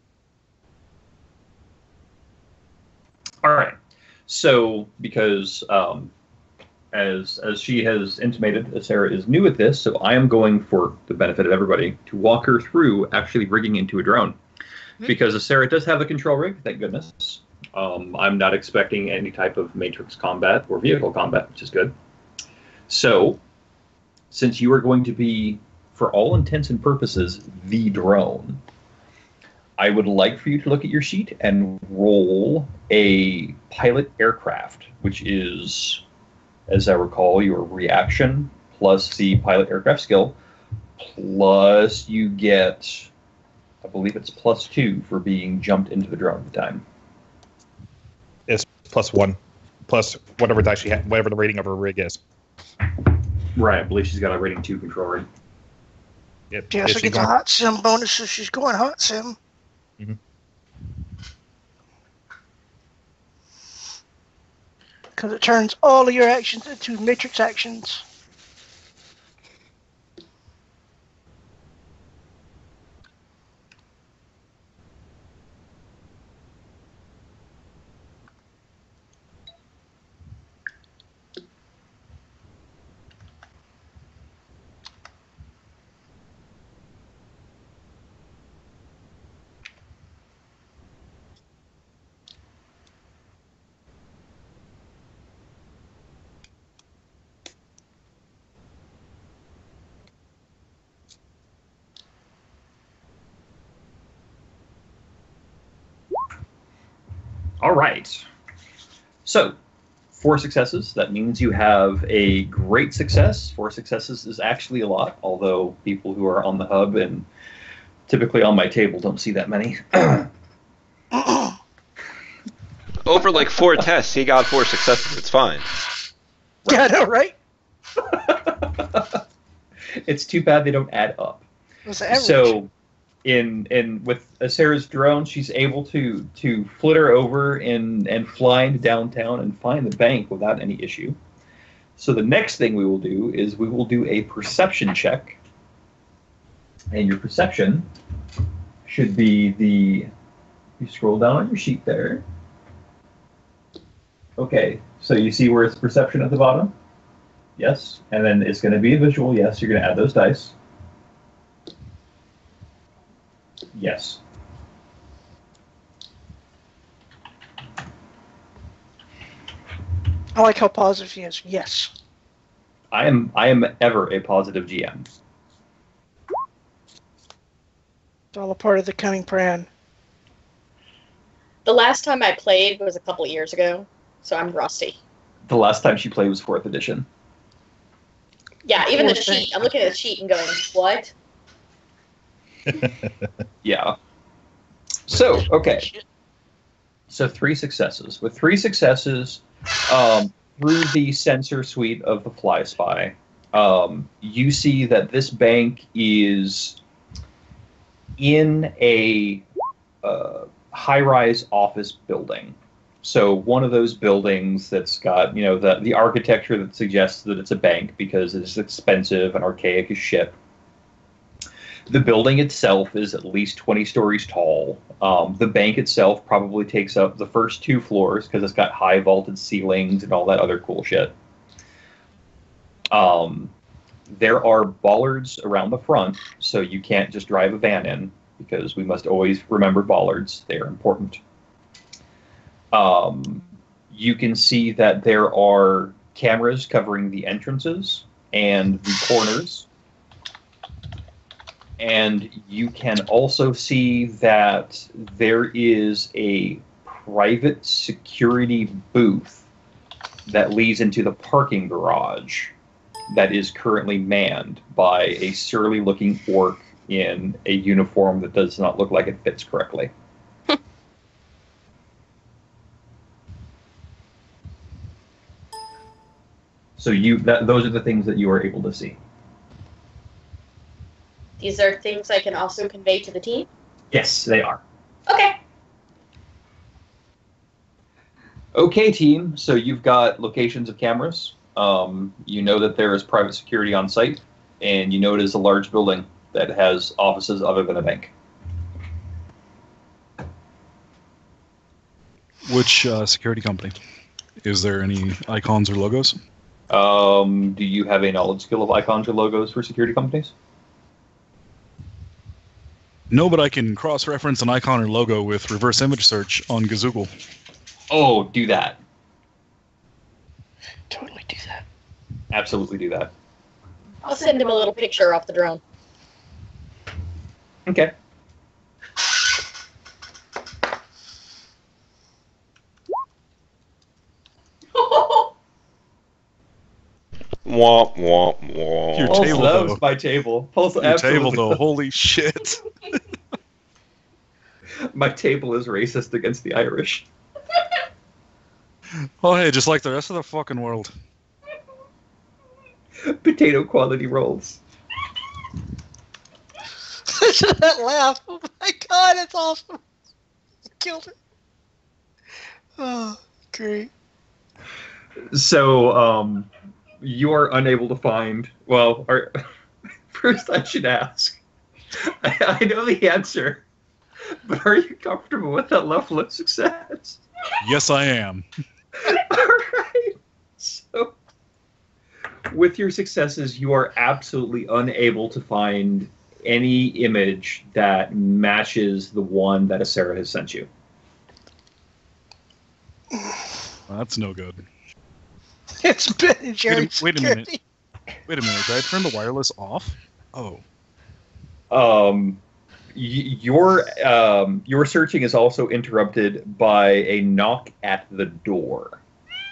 All right. So because as she has intimated, Sarah is new at this, so I am going, for the benefit of everybody, to walk her through actually rigging into a drone. because Sarah does have a control rig, thank goodness. I'm not expecting any type of matrix combat or vehicle combat, which is good. So, since you are going to be, for all intents and purposes, the drone, I would like for you to look at your sheet and roll a pilot aircraft, which is, as I recall, your reaction plus the pilot aircraft skill, plus you get, I believe it's +2 for being jumped into the drone at the time. It's +1, plus whatever dice she whatever the rating of her rig is. Right, I believe she's got a rating 2 control rig. Yep. She also gets a hot sim bonus, so she's going hot sim. Mm-hmm. Because it turns all of your actions into matrix actions. All right. So, 4 successes. That means you have a great success. 4 successes is actually a lot, although people who are on the hub and typically on my table don't see that many. Over like 4 tests, he got 4 successes. It's fine. Yeah, I know, right? It's too bad they don't add up. What's the average? So, in with Sarah's drone, she's able to flitter over and fly into downtown and find the bank without any issue. So the next thing we will do is we will do a perception check, and your perception should be the. You scroll down on your sheet there. Okay, so you see where it's perception at the bottom? Yes, and then it's going to be a visual. Yes, you're going to add those dice. Yes. I like how positive he is. Yes. I am ever a positive GM. It's all a part of the cunning plan. The last time I played was a couple years ago, so I'm rusty. The last time she played was 4th edition. Yeah, even the sheet. I'm looking at the sheet and going, what? Yeah. So, okay. So 3 successes. With 3 successes, through the sensor suite of the Fly Spy, you see that this bank is in a high-rise office building. So one of those buildings that's got, the architecture that suggests that it's a bank because it's expensive and archaic as shit. The building itself is at least 20 stories tall. The bank itself probably takes up the first 2 floors because it's got high vaulted ceilings and all that other cool shit. There are bollards around the front, so you can't just drive a van in because we must always remember bollards. They are important. You can see that there are cameras covering the entrances and the corners. And you can also see that there is a private security booth that leads into the parking garage that is currently manned by a surly-looking orc in a uniform that does not look like it fits correctly. So those are the things that you are able to see. These are things I can also convey to the team? Yes, they are. Okay. Okay, team. So you've got locations of cameras. You know that there is private security on site, and you know it is a large building that has offices other than a bank. Which security company? Is there any icons or logos? Do you have a knowledge skill of icons or logos for security companies? No, but I can cross-reference an icon or logo with reverse image search on Gazoogle. Oh, do that. Totally do that. Absolutely do that. I'll send him a little picture off the drone. Okay. Womp womp womp. Your Pulse table, loves though. my table. Pulse Your absolutely table, though. loves- Holy shit. My table is racist against the Irish. Oh, hey, just like the rest of the fucking world. Potato quality rolls. Listen to that laugh. Oh my god, it's awesome. Killed it. Oh, great. So, you are unable to find. Well, first I should ask. I know the answer, but are you comfortable with that level of success? Yes, I am. All right. So, with your successes, you are absolutely unable to find any image that matches the one that Sarah has sent you. Well, that's no good. It's been in Jerry's Wait a minute. security. Wait a minute, did I turn the wireless off? Oh. Your searching is also interrupted by a knock at the door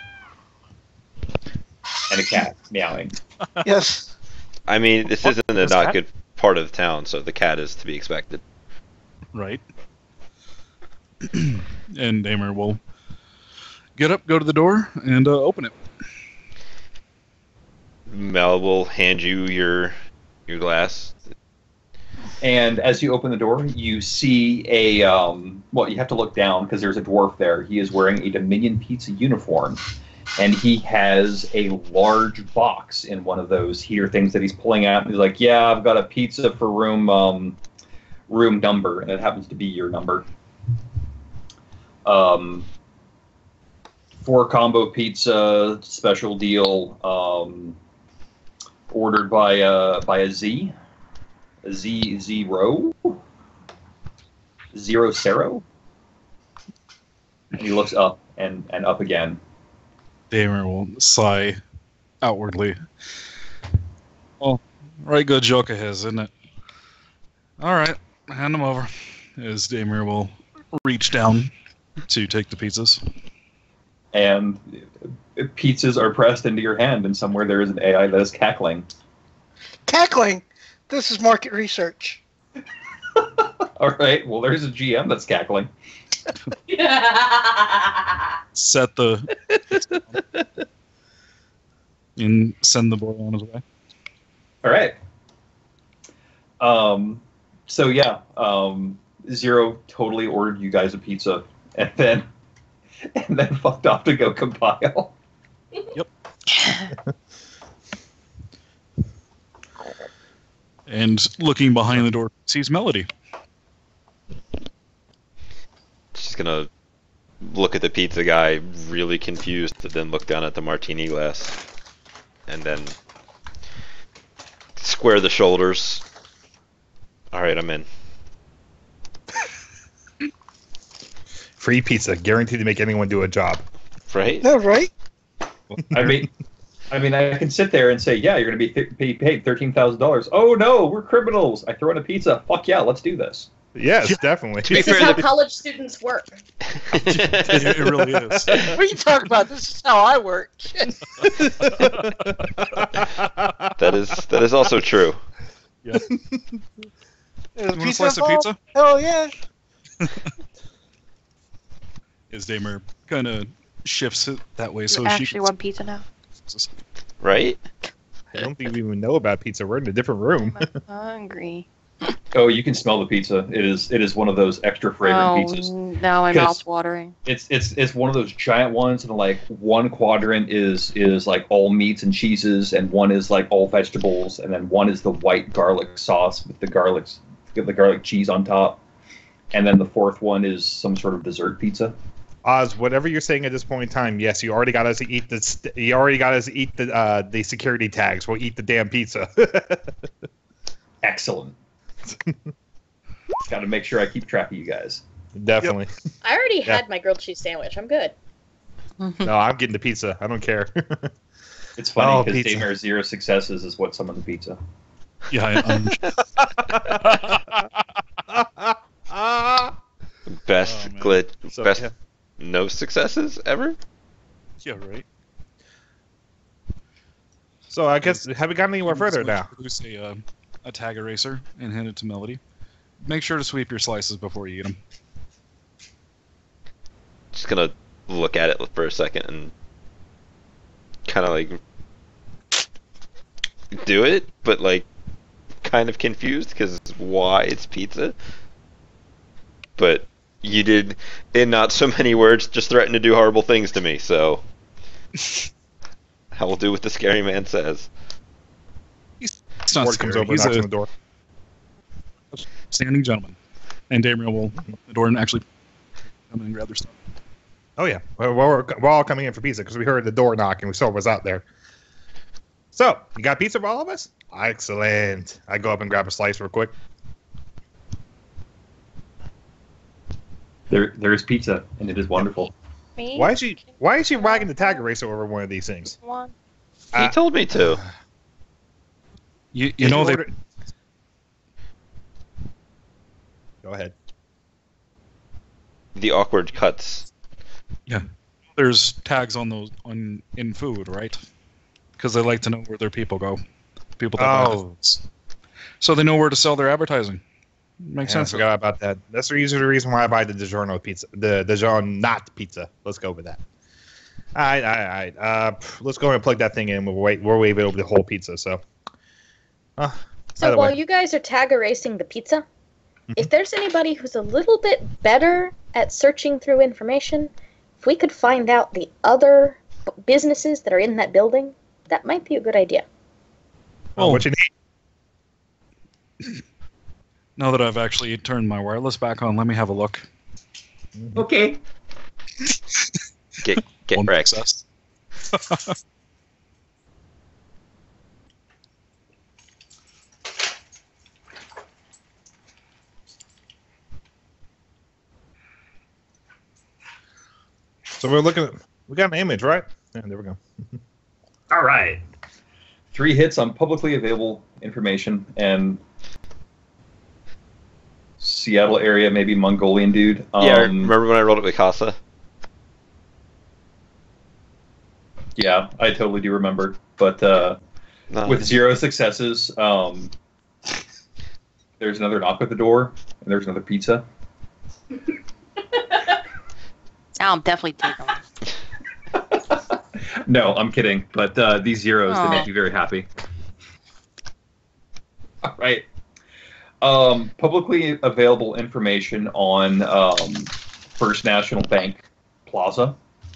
and a cat meowing. Yes. I mean, this isn't a What's not that? good part of town, so the cat is to be expected. Right. And Damer will get up, go to the door, and open it. Mel will hand you your glass. And as you open the door, you see a well, you have to look down because there's a dwarf there. He is wearing a Dominion Pizza uniform, and he has a large box in one of those heater things that he's pulling out. And he's like, "Yeah, I've got a pizza for room number," and it happens to be your number. 4 combo pizza special deal, ordered by a Z. Zero Cero. And he looks up and up again. Damer will sigh outwardly. Well, right good joke of his, isn't it? Alright, hand him over. As Damer will reach down to take the pizzas. And pizzas are pressed into your hand, and somewhere there is an AI that is cackling. Cackling. This is market research. All right, well, there's a GM that's cackling. Set the and send the boy on his way. All right. So yeah, Zero totally ordered you guys a pizza, and then fucked off to go compile. Yep. And looking behind the door, sees Melody. She's gonna look at the pizza guy, really confused, but then look down at the martini glass, and then square the shoulders. All right, I'm in. Free pizza, guaranteed to make anyone do a job. Right? No, right? I mean, I can sit there and say, yeah, you're going to be paid $13,000. Oh no, we're criminals. I throw in a pizza. Fuck yeah, let's do this. Yes, Yeah. definitely. To be This is fair, how the- college students work. It really is. What are you talking about? This is how I work. that is also true. Yeah. You You want a slice of pizza? Hell yeah. As Damer kind of shifts it that way so You she actually can... want pizza now? Right? I don't think we even know about pizza. We're in a different room. I'm hungry. Oh, you can smell the pizza. It is one of those extra fragrant pizzas. Now my 'Cause- mouth's watering. It's one of those giant ones, and like one quadrant is like all meats and cheeses, and one is like all vegetables, and then one is the white garlic sauce with the garlic cheese on top, and then the fourth one is some sort of dessert pizza. Oz, whatever you're saying at this point in time, yes, you already got us to eat this. You already got us to eat the security tags. We'll eat the damn pizza. Excellent. Got to make sure I keep track of you guys. Definitely. I already had my grilled cheese sandwich. I'm good. No, I'm getting the pizza. I don't care. It's funny because pizza. Daymare's 0 successes is what's some of the pizza. Yeah, Best man. glitch. So, best yeah. no successes ever. yeah, right. So I guess, have we gotten anywhere further now? Produce a tag eraser and hand it to Melody. Make sure to sweep your slices before you eat them. Just gonna look at it for a second and kind of like do it, but like kind of confused because why it's pizza. But you did, in not so many words, just threaten to do horrible things to me. So I will do what the scary man says. It's not Ward scary. comes over, He's knocks a on the door. standing gentleman. And Damien will open the door and actually come in and grab their stuff. Oh yeah, we're all coming in for pizza because we heard the door knock and we saw what was out there. So, you got pizza for all of us? Excellent. I go up and grab a slice real quick. There's pizza, and it is wonderful. Me? Why is she wagging the tag eraser over one of these things? One. He told me to. You Did know they order- Go ahead. The awkward cuts. there's tags on those in food, right? Because they like to know where their people go. People that buy the things. So they know where to sell their advertising. Makes I sense. forgot about that. That's usually the reason why I buy the DiGiorno pizza. The DiGiorno not pizza. Let's go with that. All right. Let's go and plug that thing in. We'll wave it over the whole pizza. So. By So the while way. you guys are tag erasing the pizza, if there's anybody who's a little bit better at searching through information, if we could find out the other businesses that are in that building, that might be a good idea. What you need? Now that I've actually turned my wireless back on, let me have a look. Okay. Get One wrecked. success. So we're looking at. We got an image, right? Yeah, there we go. All right. 3 hits on publicly available information and Seattle area, maybe Mongolian dude. Yeah, remember when I rolled up with Casa? Yeah, I totally do remember. But No. with 0 successes, there's another knock at the door, and there's another pizza. Now I'm definitely taking one. No, I'm kidding. But these zeros, they Aw. make me very happy. All right. Publicly available information on First National Bank Plaza.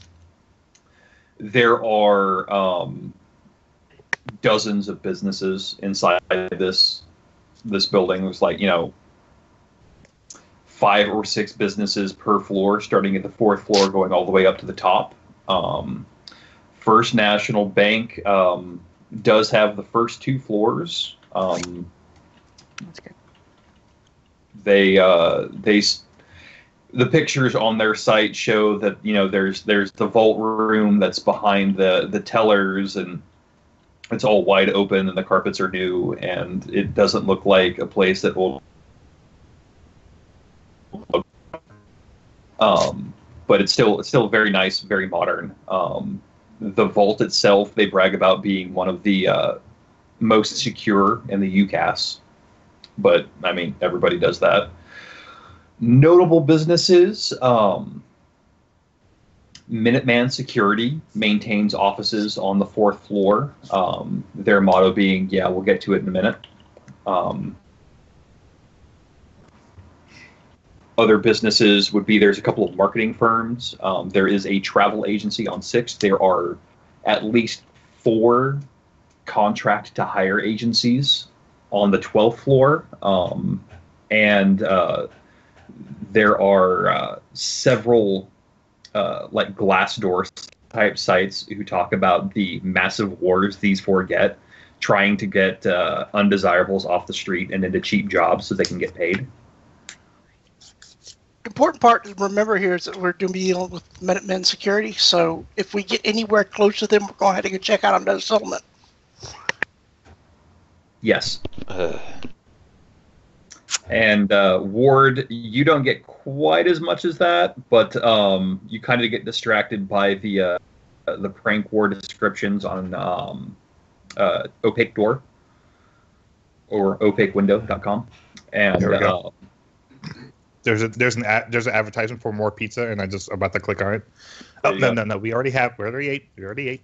There are dozens of businesses inside this building. There's 5 or 6 businesses per floor, starting at the 4th floor, going all the way up to the top. First National Bank does have the first 2 floors. That's good. The pictures on their site show that there's the vault room that's behind the tellers, and it's all wide open and the carpets are new, and it doesn't look like a place that will but it's still very nice, very modern. The vault itself, they brag about being one of the most secure in the UCAS, but I mean, everybody does that. Notable businesses, Minuteman Security maintains offices on the 4th floor. Their motto being, yeah, we'll get to it in a minute. Other businesses would be, there's a couple of marketing firms. There is a travel agency on 6th. There are at least 4 contract to hire agencies on the 12th floor. And there are several like Glassdoor type sites who talk about the massive wars these 4 get, trying to get undesirables off the street and into cheap jobs so they can get paid. important part to remember here is that we're going to be dealing with Minutemen security, so if we get anywhere close to them, we're going to have to go check out another settlement. Yes. And Ward, you don't get quite as much as that, but you kind of get distracted by the prank war descriptions on Opaque Door or opaquewindow.com. And there we go. There's an advertisement for more pizza, and I just about to click on it. Oh no, we already ate.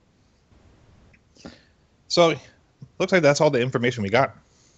So, looks like that's all the information we got.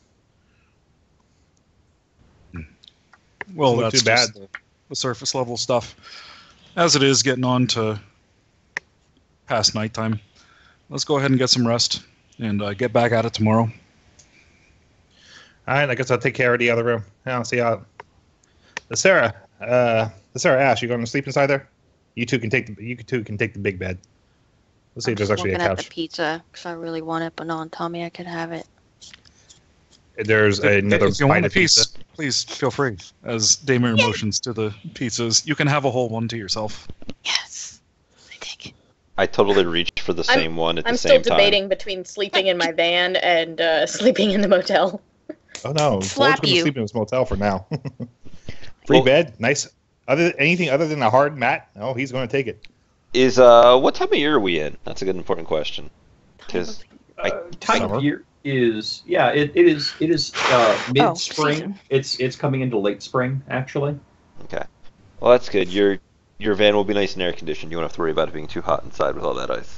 Well, Doesn't that's look too bad. just the surface level stuff. As it is getting on to past nighttime, let's go ahead and get some rest and get back at it tomorrow. All right, I guess I'll take care of the other room. I'll see how. Sarah Ash, you going to sleep inside there? You two can take the big bed. Let's see if there's actually a looking at couch. the pizza because I really want it, but no one told me I could have it. There's another If you want bite a of piece, pizza. please feel free. As Damer motions to the pizzas, you can have a whole one to yourself. Yes, I take it. I totally reached for the same one at I'm the still same time. debating between sleeping in my van and sleeping in the motel. Oh no, Ward's Slap going to you. sleep in his motel for now. Free bed, nice. Anything other than a hard mat? Oh, he's going to take it. Is what time of year are we in? That's a good important question. Because Time Summer. of year is it is mid spring. season. It's coming into late spring actually. okay, well that's good. Your van will be nice and air conditioned. You won't have to worry about it being too hot inside with all that ice.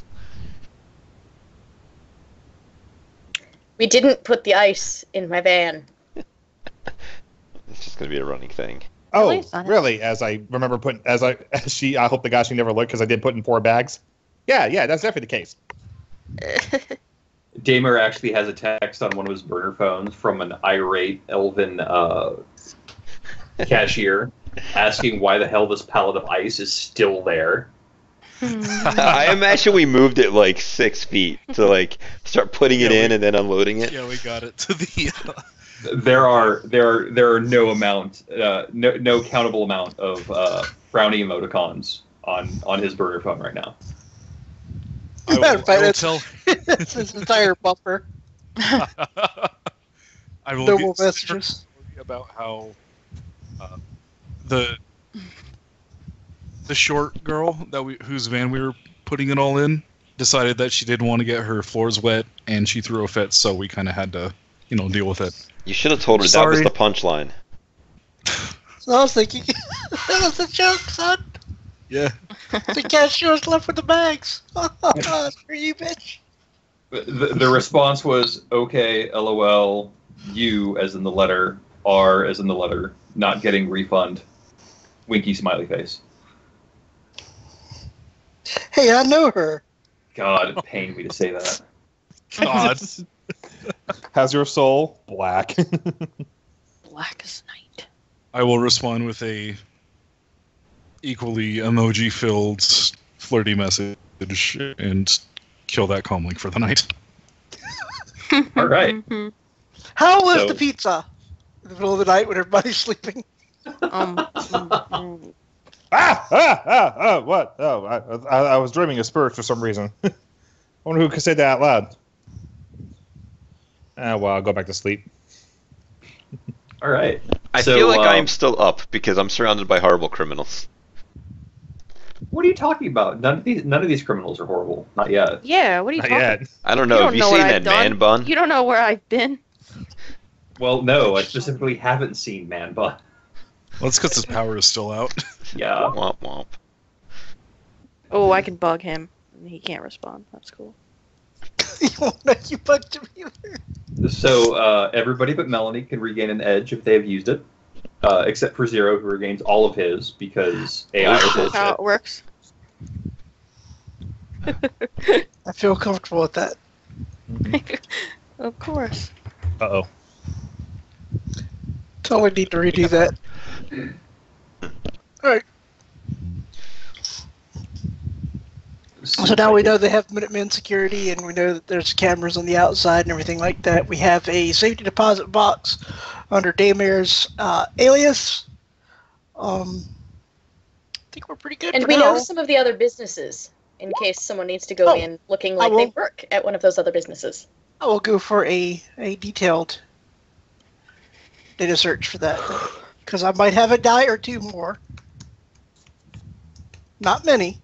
We didn't put the ice in my van. It's just gonna be a running thing. Oh, Really? Fun. really? As I remember I hope the guy she never looked because I did put in 4 bags. Yeah, that's definitely the case. Damer actually has a text on one of his burner phones from an irate elven cashier asking why the hell this pallet of ice is still there. I imagine we moved it like 6 feet to like start putting it in and then unloading it. Yeah, we got it to the. There are no countable amount of brownie emoticons on his burner phone right now. I Matter will, of fact, I will it's- tell. It's his entire bumper. I will No more get messages. about how the short girl whose van we were putting it all in decided that she didn't want to get her floors wet, and she threw a fit. So we kind of had to, deal with it. You should have told her that Sorry. was the punchline. So I was thinking, that was a joke, son. Yeah. The cashier's left with the bags. For you, bitch. The response was, okay, LOL, you as in the letter, R as in the letter, not getting refund, winky smiley face. Hey, I know her. God, it pained me to say that. God. How's your soul? Black. Black as night. I will respond with a equally emoji-filled flirty message and kill that comm link for the night. All right. Mhm. How was So- the pizza? In the middle of the night when everybody's sleeping. What? Oh, I was dreaming of spirits for some reason. I wonder who could say that out loud. Well, I'll go back to sleep. All right. I So, feel like I'm still up because I'm surrounded by horrible criminals. What are you talking about? None of these criminals are horrible. Not yet. Yeah, what are you Not talking yet. I don't You know. don't Have you know seen what that I've done. man bun? You don't know where I've been. Well, no, I specifically haven't seen Man Bun. Well, that's because his power is still out. Yeah. Womp womp. Oh, I can bug him. He can't respond. That's cool. You won't know you bugged him either. So everybody but Melanie can regain an edge if they have used it, except for Zero, who regains all of his because AI is That's how bullshit. it works. I feel comfortable with that. Of course. Uh-oh. Totally need to redo that. Alright, so now we know they have Minutemen security, and we know that there's cameras on the outside and everything like that. We have a safety deposit box under Daymare's alias. I think we're pretty good. And for we now. know some of the other businesses in case someone needs to go in looking like they work at one of those other businesses. I will go for a detailed data search for that, because I might have a die or two more. Not many.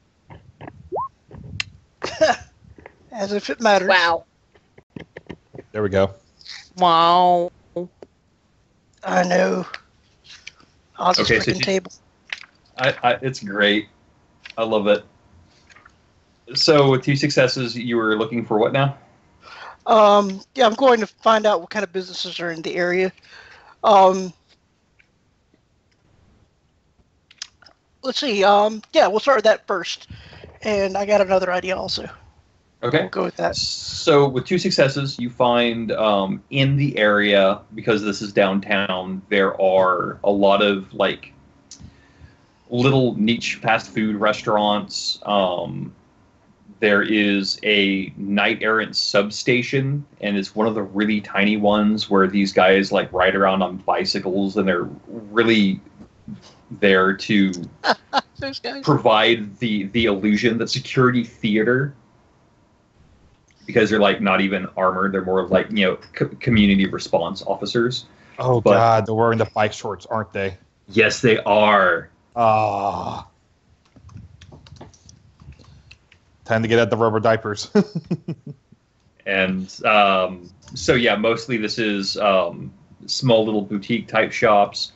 As if it matters. Wow. There we go. Wow. I know. Oz's Okay, so freaking table. It's great. I love it. So with 2 successes, you were looking for what now? Yeah, I'm going to find out what kind of businesses are in the area. Let's see. Yeah, we'll start with that first. And I got another idea also. Okay. We'll go with that. So with 2 successes, you find in the area, because this is downtown, there are a lot of like little niche fast food restaurants. There is a knight errant substation, and it's one of the really tiny ones where these guys like ride around on bicycles, and they're really there to Those guys. provide the illusion that security theater, because they're like not even armored, they're more of like, you know, community response officers. Oh God, they're wearing the bike shorts, aren't they? Yes, they are. Ah. Time to get at the rubber diapers. And so yeah, mostly this is small little boutique type shops,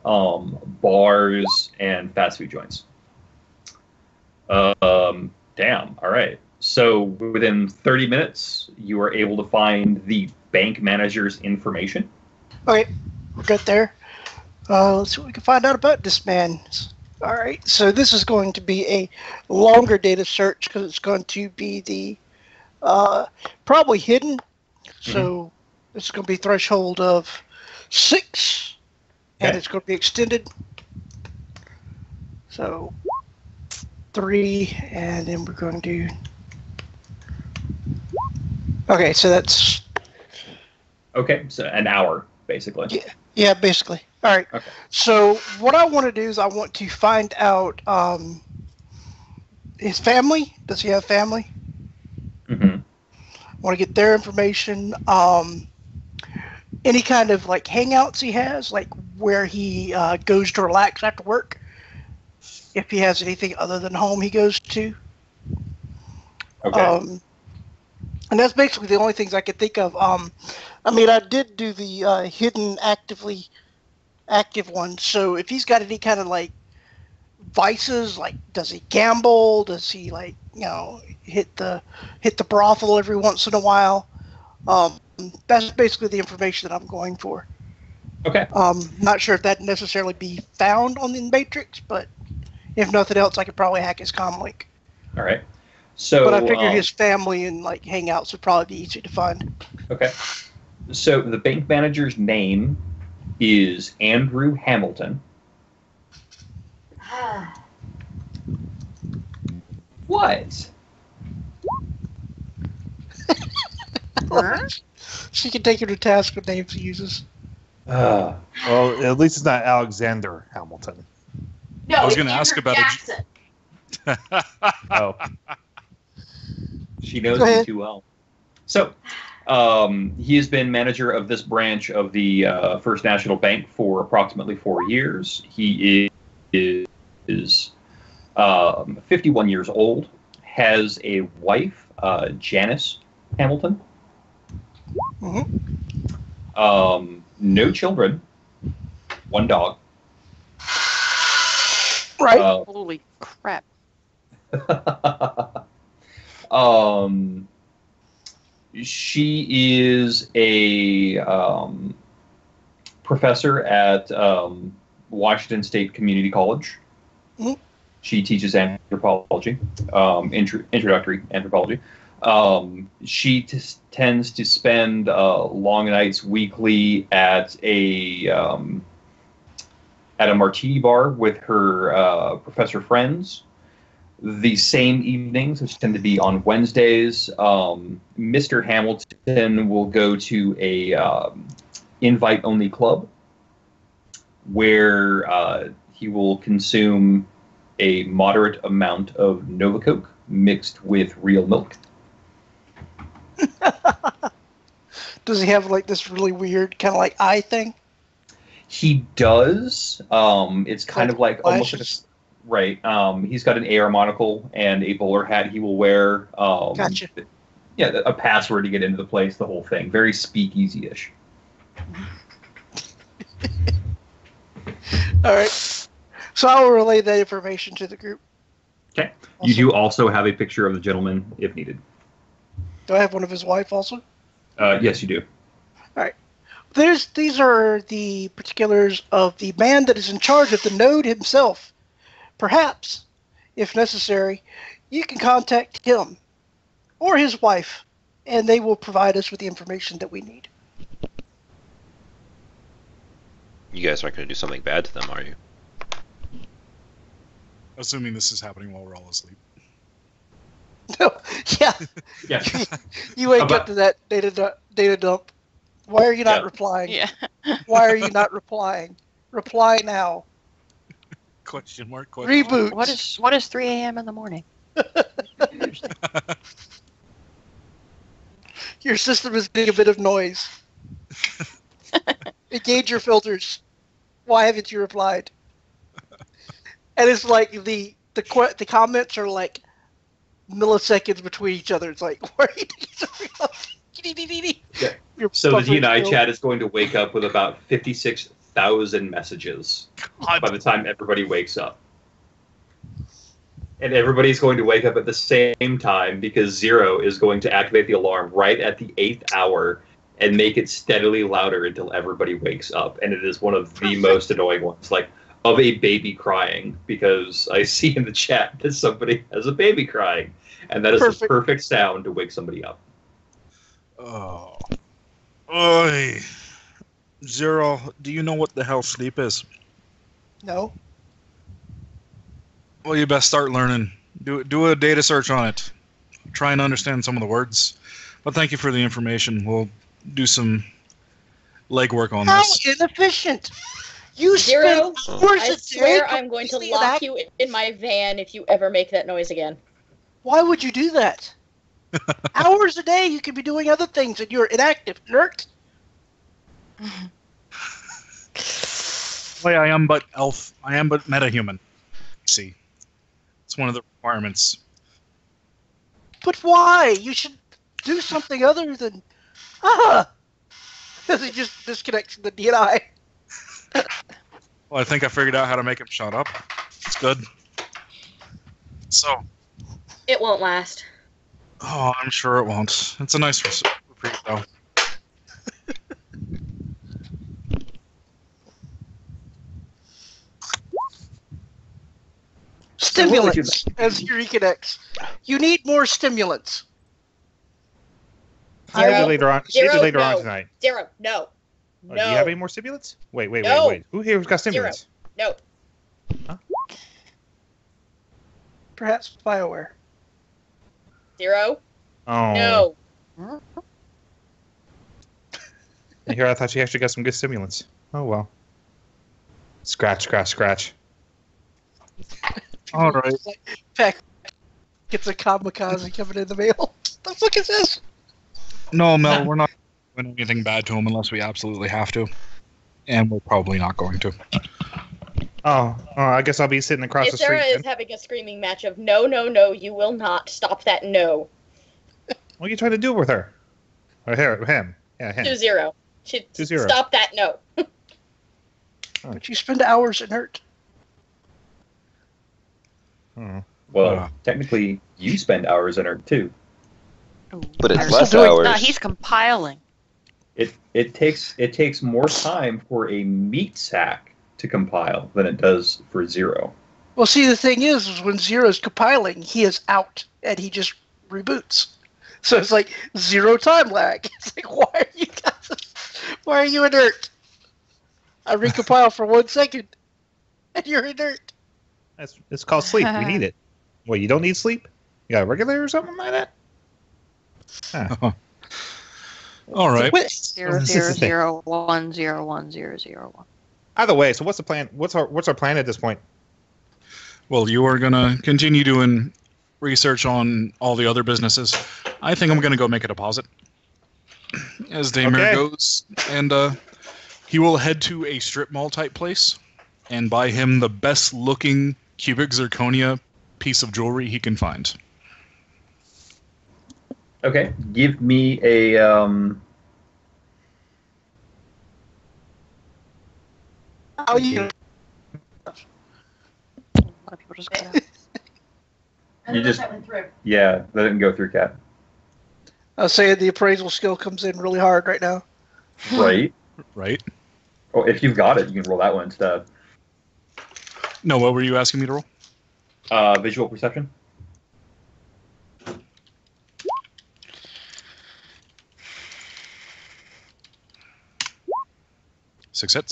bars, and fast food joints. Damn. All right. So within 30 minutes, you are able to find the bank manager's information. Okay, we're good there. Let's see what we can find out about this man. All right, so this is going to be a longer data search because it's going to be the probably hidden. So it's going to be threshold of 6, and Okay. it's going to be extended. So 3, and then we're going to. Okay, so that's Okay, so an hour basically. yeah, basically. All right. Okay. So what I want to do is I want to find out his family. Does he have family? Mm-hmm. I want to get their information. Any kind of like hangouts he has, like where he goes to relax after work. If he has anything other than home he goes to. Okay. And that's basically the only things I could think of. I mean, I did do the hidden active one. So if he's got any kind of like vices, like does he gamble? Does he like, you know, hit the brothel every once in a while? That's basically the information that I'm going for. Okay. Not sure if that necessarily be found on the Matrix, but if nothing else, I could probably hack his comlink. All right. So But I figure his family and like hangouts would probably be easy to find. Okay. So the bank manager's name is Andrew Hamilton. What? Huh? She can take him to task with names he uses. Uh, Well, at least it's not Alexander Hamilton. No, I was it's gonna ask Andrew about it. Jackson. oh. She knows Go me ahead. too well. So, he has been manager of this branch of the First National Bank for approximately 4 years. He is 51 years old, has a wife, Janice Hamilton. No children, 1 dog. Right. Holy crap. She is a professor at Washington State Community College. Mhm. She teaches anthropology, introductory anthropology. She tends to spend long nights weekly at a martini bar with her professor friends. The same evenings, which tend to be on Wednesdays, Mr. Hamilton will go to a invite-only club where he will consume a moderate amount of Nova Coke mixed with real milk. Does he have like this really weird kind of like eye thing? He does. It's kind of like almost like a, right. He's got an AR monocle and a bowler hat he will wear. Gotcha. Yeah, a password to get into the place, the whole thing. Very speakeasy-ish. All right. So I will relay that information to the group. Okay. You do also have a picture of the gentleman if needed. Do I have one of his wife also? Yes, you do. All right. These are the particulars of the man that is in charge of the node himself. Perhaps, if necessary, you can contact him or his wife, and they will provide us with the information that we need. You guys aren't going to do something bad to them, are you? Assuming this is happening while we're all asleep. No, yeah. Yeah. You wake up to that data dump. Why are you not replying? Yeah. Why are you not replying? Reply now. Question mark. Question Reboot. What is 3 a.m. in the morning? Your system is getting a bit of noise. Engage your filters. Why haven't you replied? And it's like the comments are like milliseconds between each other. It's like, why are you doing Yeah. Your So the buffer's DNI filled. chat is going to wake up with about 56,000 messages by the time everybody wakes up. And everybody's going to wake up at the same time because Zero is going to activate the alarm right at the 8th hour and make it steadily louder until everybody wakes up. And it is one of the most annoying ones, like of a baby crying, because I see in the chat that somebody has a baby crying. And that is the perfect sound to wake somebody up. Oh. Oi. Zero, do you know what the hell sleep is? No. Well, you best start learning. Do a data search on it. Try and understand some of the words. But thank you for the information. We'll do some legwork on How this. inefficient! You Zero, spend hours I a day swear I'm going to completely lock you in my van if you ever make that noise again. Why would you do that? Hours a day you could be doing other things and you're inactive, nerd. Boy, I am but metahuman. See. It's one of the requirements. But why? You should do something other than because he just disconnects the DNI. Well, I think I figured out how to make him shut up. It's good. So. It won't last. Oh, I'm sure it won't. It's a nice reprieve, though. Stimulants, as he reconnects. You need more stimulants. Zero. Maybe later on. Zero, Maybe later on no. tonight. Zero, no. Oh, No. do you have any more stimulants? Wait. No. Who here's got stimulants? No. Perhaps BioWare. Zero, Oh. no. And here I thought she actually got some good stimulants. Oh well. Scratch. All right. Peck gets a kamikaze coming in the mail. The fuck is this? No, Mel, we're not doing anything bad to him unless we absolutely have to. And we're probably not going to. Oh, I guess I'll be sitting across the Sarah street. is having a screaming match of no, you will not. Stop that no. What are you trying to do with her? Or him? Yeah, him. 2-0. 2-0. Stop that no. But you spend hours inert. Oh. Well, technically, you spend hours in her too. But it's I'm less still doing- hours. No, he's compiling. It takes more time for a meat sack to compile than it does for Zero. Well, see, the thing is when Zero's compiling, he is out, and he just reboots. So it's like 0 time lag. It's like, why are you inert? I recompile for 1 second, and you're inert. It's called sleep. We need it. Well, you don't need sleep? You got a regular or something like that? Huh. All right. Quit. 0 0 0 1 0 1 0 0 1. Either way, so what's the plan? What's our plan at this point? Well, you are gonna continue doing research on all the other businesses. I think I'm gonna go make a deposit. As Daymare goes, and he will head to a strip mall type place and buy him the best looking cubic zirconia piece of jewelry he can find. Okay, give me a Oh, you. A lot of people just got out. you just that went through. Yeah, that didn't go through, Cat. I was saying the appraisal skill comes in really hard right now. Right. Right. Oh, if you've got it, you can roll that one instead. No, what were you asking me to roll? Visual perception. Six hits.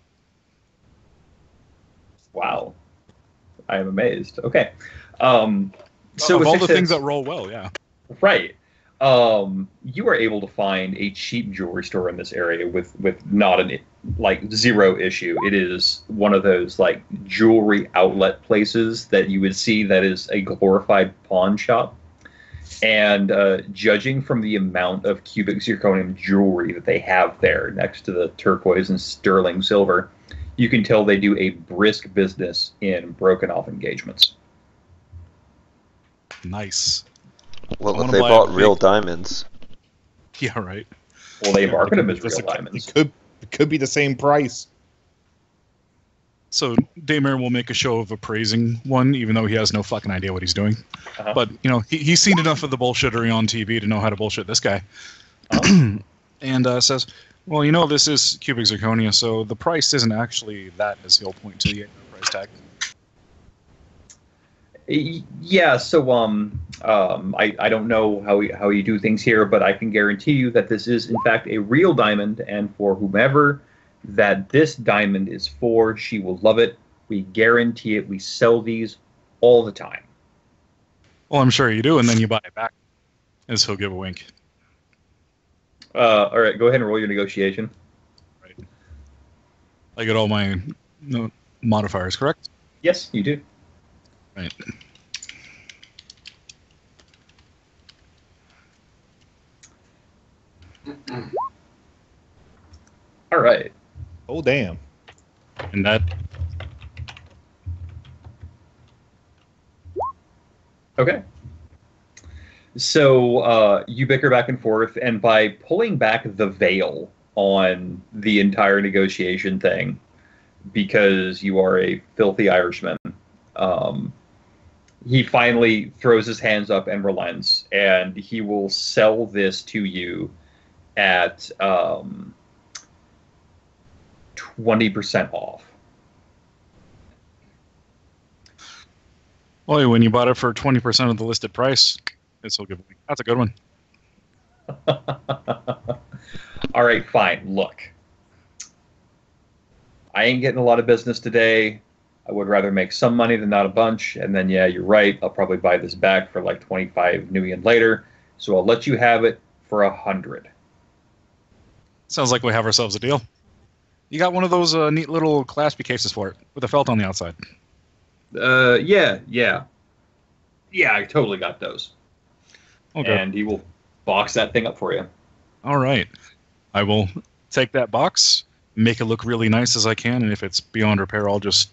Wow. I am amazed. Okay. So of all the hits, things that roll well, yeah. Right. You are able to find a cheap jewelry store in this area with not an zero issue. It is one of those like jewelry outlet places that you would see that is a glorified pawn shop. And judging from the amount of cubic zirconium jewelry that they have there next to the turquoise and sterling silver, you can tell they do a brisk business in broken off engagements. Nice. Well, if they bought real diamonds. Yeah, right. Well, they market them as real diamonds. It could be the same price. So Daymare will make a show of appraising one, even though he has no fucking idea what he's doing. Uh-huh. But, he's seen enough of the bullshittery on TV to know how to bullshit this guy. And says, well, this is cubic zirconia, so the price isn't actually that, as he'll point to the price tag. Yeah, so I don't know how you do things here, but I can guarantee you that this is in fact a real diamond, and for whomever that this diamond is for, she will love it. We guarantee it. We sell these all the time. Well, I'm sure you do, and then you buy it back, as he'll give a wink. All right, go ahead and roll your negotiation. Right. I get all my modifiers, correct? Yes, you do. Right. All right. Oh, damn. And that. Okay. So you bicker back and forth, and by pulling back the veil on the entire negotiation thing, because you are a filthy Irishman, he finally throws his hands up and relents, and he will sell this to you at 20% off. Well, when you bought it for 20% of the listed price, this will give a wink. That's a good one. All right, fine. Look, I ain't getting a lot of business today. I would rather make some money than not a bunch. And then, yeah, you're right. I'll probably buy this back for like 25 million later. So I'll let you have it for 100. Sounds like we have ourselves a deal. You got one of those neat little claspy cases for it with a felt on the outside. Yeah, I totally got those. Okay. And he will box that thing up for you. All right. I will take that box, make it look really nice as I can, and if it's beyond repair, I'll just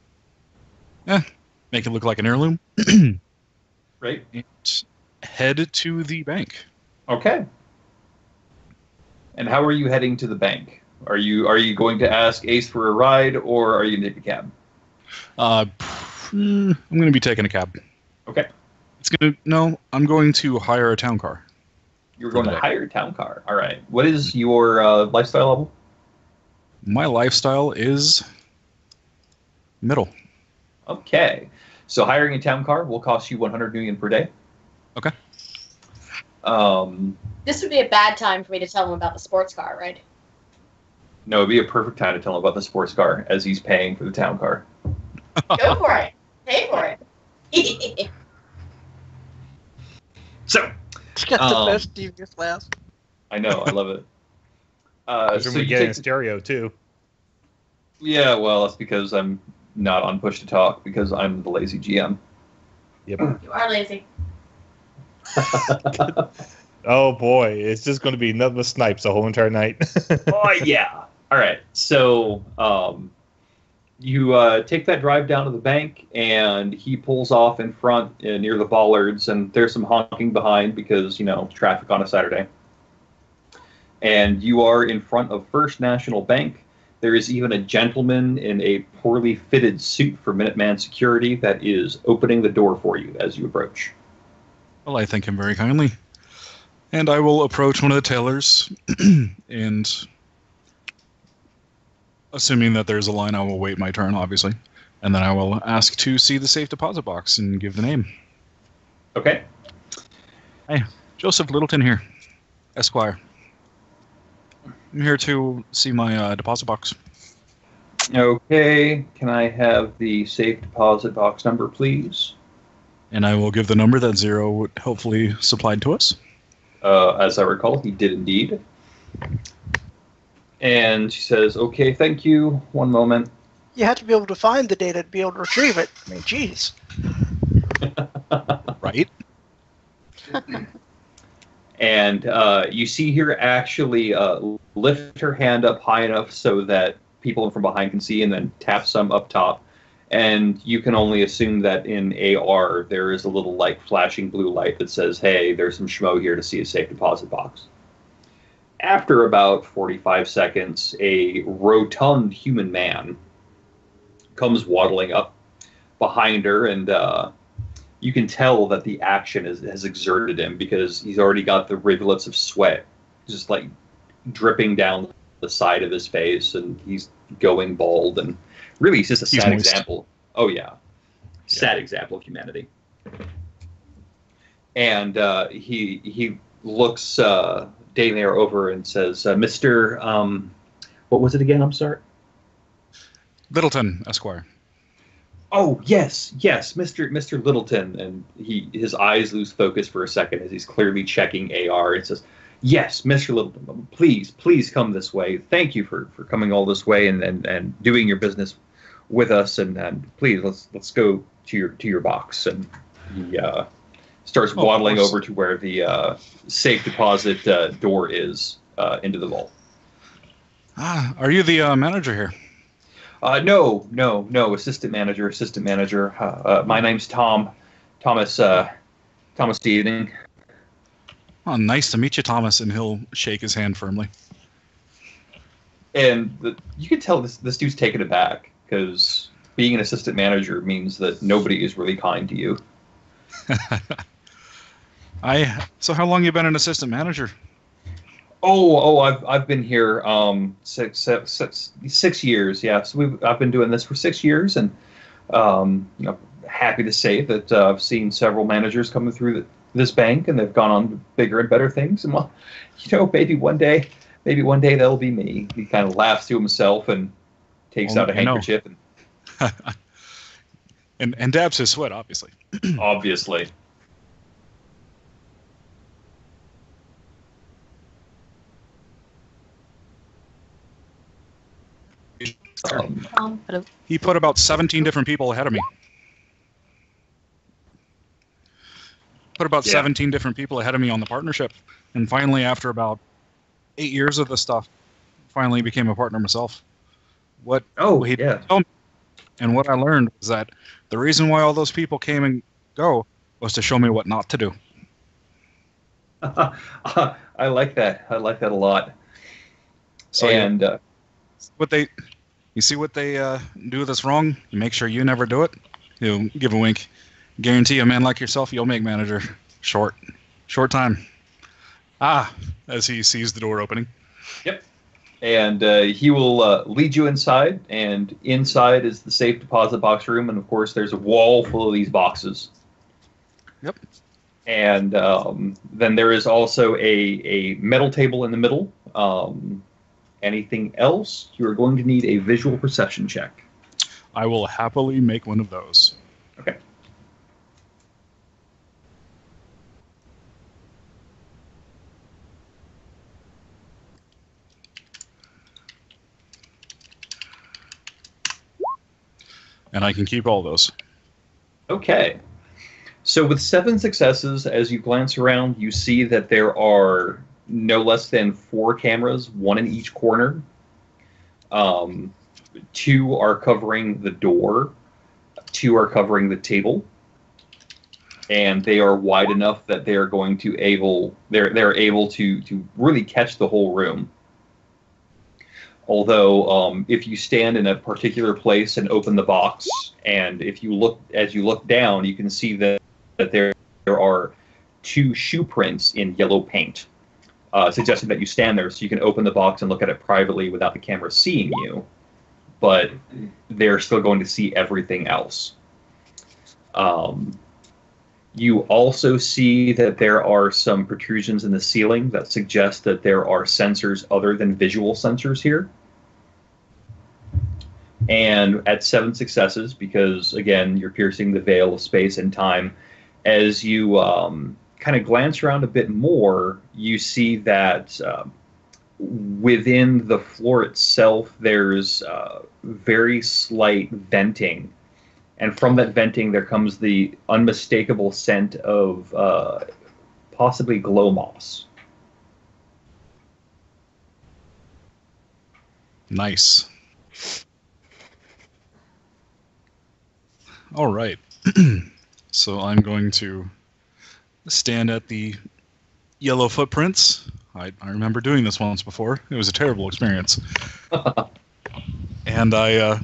make it look like an heirloom. Right. And head to the bank. Okay. And how are you heading to the bank? Are you going to ask Ace for a ride, or are you going to take a cab? I'm going to be taking a cab. Okay. I'm going to hire a town car. You're going to hire a town car. All right. What is your lifestyle level? My lifestyle is middle. Okay. So hiring a town car will cost you 100 million per day. Okay. This would be a bad time for me to tell him about the sports car, right? No, it'd be a perfect time to tell him about the sports car as he's paying for the town car. Go for it. Pay for it. So, It's got the best devious laugh. I know, I love it. So we get in stereo too. Yeah, well, that's because I'm not on push to talk because I'm the lazy GM. Yep. You are lazy. Oh boy, it's just going to be nothing but snipes the whole entire night. Oh yeah. All right. So you take that drive down to the bank, and he pulls off in front near the bollards, and there's some honking behind because traffic on a Saturday. And you are in front of First National Bank. There is even a gentleman in a poorly fitted suit for Minuteman security that is opening the door for you as you approach. Well, I thank him very kindly. And I will approach one of the tellers, and assuming that there's a line, I will wait my turn, obviously. And then I will ask to see the safe deposit box and give the name. Okay. Hey, Joseph Littleton here, Esquire. I'm here to see my deposit box. Okay. Can I have the safe deposit box number, please? And I will give the number that Zero hopefully supplied to us. As I recall, he did indeed. And she says, okay, thank you. One moment. You have to be able to find the data to be able to retrieve it. I mean, geez. Right? And you see her actually lift her hand up high enough so that people from behind can see, and then tap some up top. And you can only assume that in AR there is a little like flashing blue light that says, hey, there's some schmo here to see a safe deposit box. After about 45 seconds, a rotund human man comes waddling up behind her, and you can tell that the action has exerted him because he's already got the rivulets of sweat just like dripping down the side of his face, and he's going bald, and really he's just a sad example. Oh yeah. Sad example of humanity. And he looks Daymare over and says, Mr. What was it again? I'm sorry. Littleton, Esquire. Oh yes, Mr. Littleton, and his eyes lose focus for a second as he's clearly checking AR. It says, yes, Mr. Littleton, please come this way. Thank you for coming all this way and doing your business with us, and please let's go to your box. And he starts waddling over to where the safe deposit door is into the vault. Are you the manager here? No, assistant manager. My name's Thomas Evening. Oh, nice to meet you, Thomas, and he'll shake his hand firmly. And you can tell this dude's taken aback, because being an assistant manager means that nobody is really kind to you. So how long you been an assistant manager? I've been here 6 years. Yeah, so I've been doing this for 6 years, and happy to say that I've seen several managers coming through this bank, and they've gone on to bigger and better things. And well, maybe one day that'll be me. He kind of laughs to himself and takes out a handkerchief and dabs his sweat, obviously. Obviously. He put about 17 different people ahead of me. 17 different people ahead of me on the partnership. And finally, after about 8 years of this stuff, finally became a partner myself. What he told me, and what I learned was that the reason why all those people came and go was to show me what not to do. I like that. I like that a lot. So, and you see what they do that's wrong? You make sure you never do it. You give a wink. Guarantee a man like yourself, you'll make manager. Short time. As he sees the door opening. Yep. And he will lead you inside, and inside is the safe deposit box room, and of course there's a wall full of these boxes. Yep. And then there is also a metal table in the middle. Anything else? You are going to need a visual perception check. I will happily make one of those. Okay. And I can keep all those. Okay. So with 7 successes, as you glance around, you see that there are no less than 4 cameras, 1 in each corner. 2 are covering the door. 2 are covering the table. And they are wide enough that they are going to they're able to really catch the whole room. Although, if you stand in a particular place and open the box, and as you look down, you can see that there are 2 shoe prints in yellow paint, suggesting that you stand there so you can open the box and look at it privately without the camera seeing you. But they're still going to see everything else. You also see that there are some protrusions in the ceiling that suggest that there are sensors other than visual sensors here. And at 7 successes, because, again, you're piercing the veil of space and time, as you kind of glance around a bit more, you see that within the floor itself, there's very slight venting. And from that venting, there comes the unmistakable scent of possibly glow moss. Nice. All right. So I'm going to stand at the yellow footprints. I remember doing this once before. It was a terrible experience. And I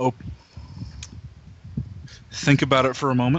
think about it for a moment.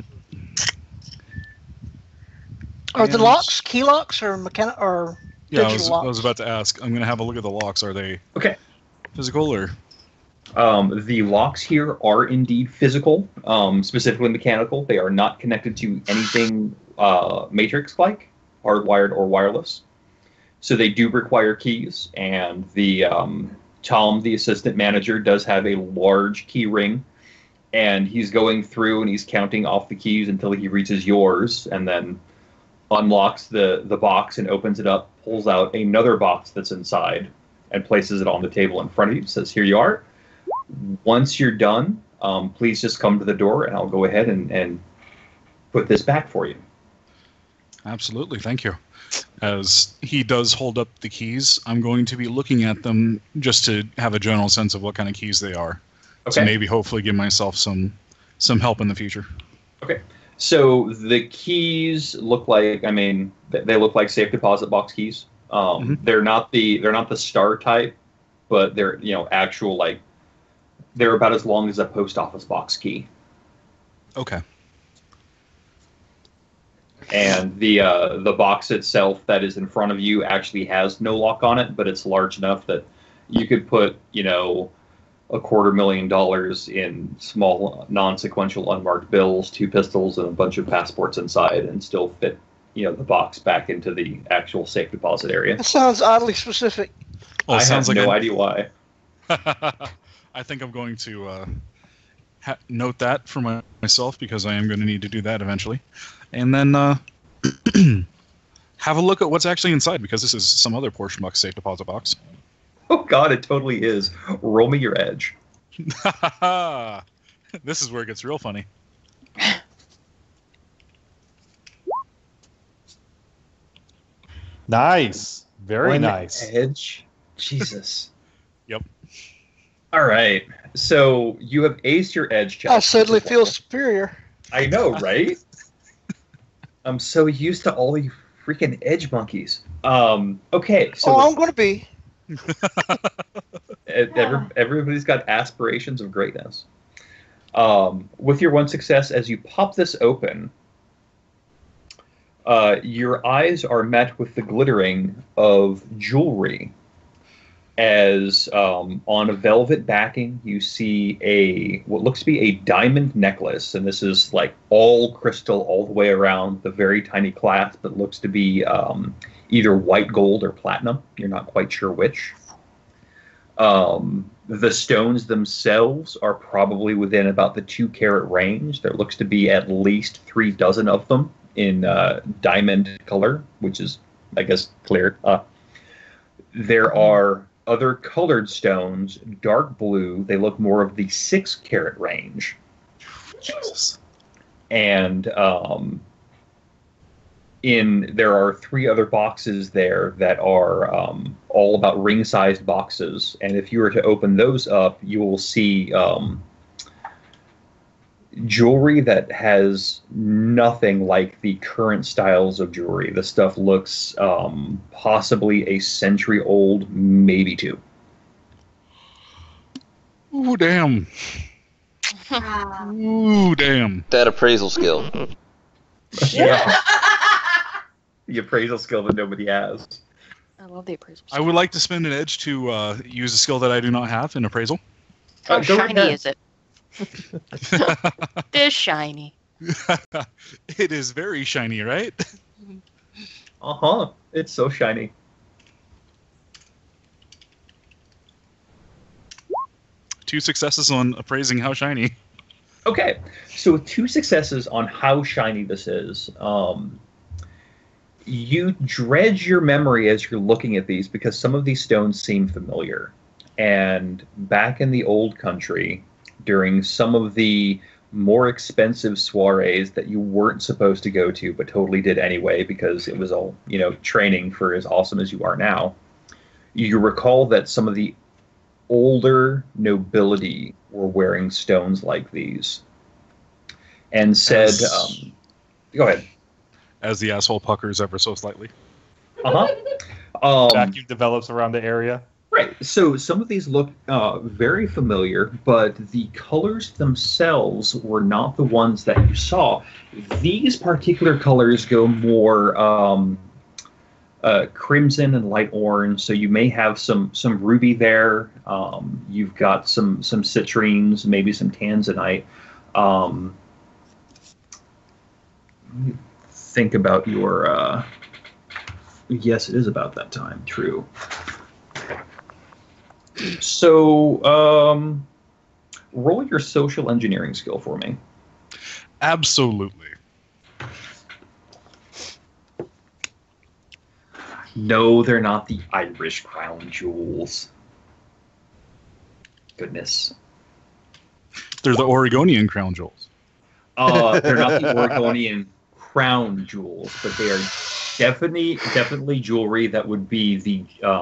Are the locks key locks or mechanical or digital locks? I was about to ask. I'm going to have a look at the locks. Are they physical or? The locks here are indeed physical, specifically mechanical. They are not connected to anything matrix-like, hardwired or wireless. So they do require keys, and the Tom, the assistant manager, does have a large key ring, and he's going through and he's counting off the keys until he reaches yours, and then unlocks the box and opens it up, pulls out another box that's inside, and places it on the table in front of you. Says, "Here you are. Once you're done, please just come to the door, and I'll go ahead and put this back for you." Absolutely, thank you. As he does hold up the keys, I'm going to be looking at them just to have a general sense of what kind of keys they are. Okay. To maybe hopefully give myself some help in the future. Okay. So the keys look like, they look like safe deposit box keys. They're not the star type, but they're actual, like, they're about as long as a post office box key. Okay. And the box itself that is in front of you actually has no lock on it, but it's large enough that you could put, $250,000 in small, non-sequential, unmarked bills, 2 pistols, and a bunch of passports inside, and still fit, the box back into the actual safe deposit area. That sounds oddly specific. Well, I have no idea why. I think I'm going to note that for myself, because I am going to need to do that eventually. And then have a look at what's actually inside, because this is some other portion box safe deposit box. Oh God, it totally is. Roll me your edge. This is where it gets real funny. Nice. Very nice. Edge. Jesus. Yep. All right. So you have aced your edge check. I suddenly feel superior. I know, right? I'm so used to all you freaking edge monkeys. Okay. So I'm going to be. Everybody's got aspirations of greatness. With your 1 success, as you pop this open, your eyes are met with the glittering of jewelry. As on a velvet backing, you see what looks to be a diamond necklace, and this is like all crystal all the way around, the very tiny clasp that looks to be either white gold or platinum. You're not quite sure which. The stones themselves are probably within about the 2-carat range. There looks to be at least 3 dozen of them in diamond color, which is, I guess, clear. There are other colored stones, dark blue. They look more of the 6-carat range. Jesus. And there are 3 other boxes there that are all about ring-sized boxes. And if you were to open those up, you will see jewelry that has nothing like the current styles of jewelry. The stuff looks possibly a century old, maybe 2. Ooh, damn. Ooh, damn. That appraisal skill. Yeah. The appraisal skill that nobody has. I love the appraisal. I would like to spend an edge to use a skill that I do not have in appraisal. How go shiny ahead. is it? It's shiny. It is very shiny, right? Uh-huh. It's so shiny. Two successes on appraising how shiny. Okay, so with 2 successes on how shiny this is, you dredge your memory as you're looking at these because some of these stones seem familiar. And back in the old country, during some of the more expensive soirees that you weren't supposed to go to but totally did anyway because it was all, training for as awesome as you are now, you recall that some of the older nobility were wearing stones like these. And said, go ahead. As the asshole puckers ever so slightly. Uh-huh. Vacuum develops around the area. Right. So some of these look very familiar, but the colors themselves were not the ones that you saw. These particular colors go more crimson and light orange, so you may have some ruby there. You've got some citrines, maybe some tanzanite. Think about your... yes, it is about that time. True. So, roll your social engineering skill for me. Absolutely. No, they're not the Irish crown jewels. Goodness. They're the Oregonian crown jewels. They're not the Oregonian crown jewels, but they are definitely jewelry that would be the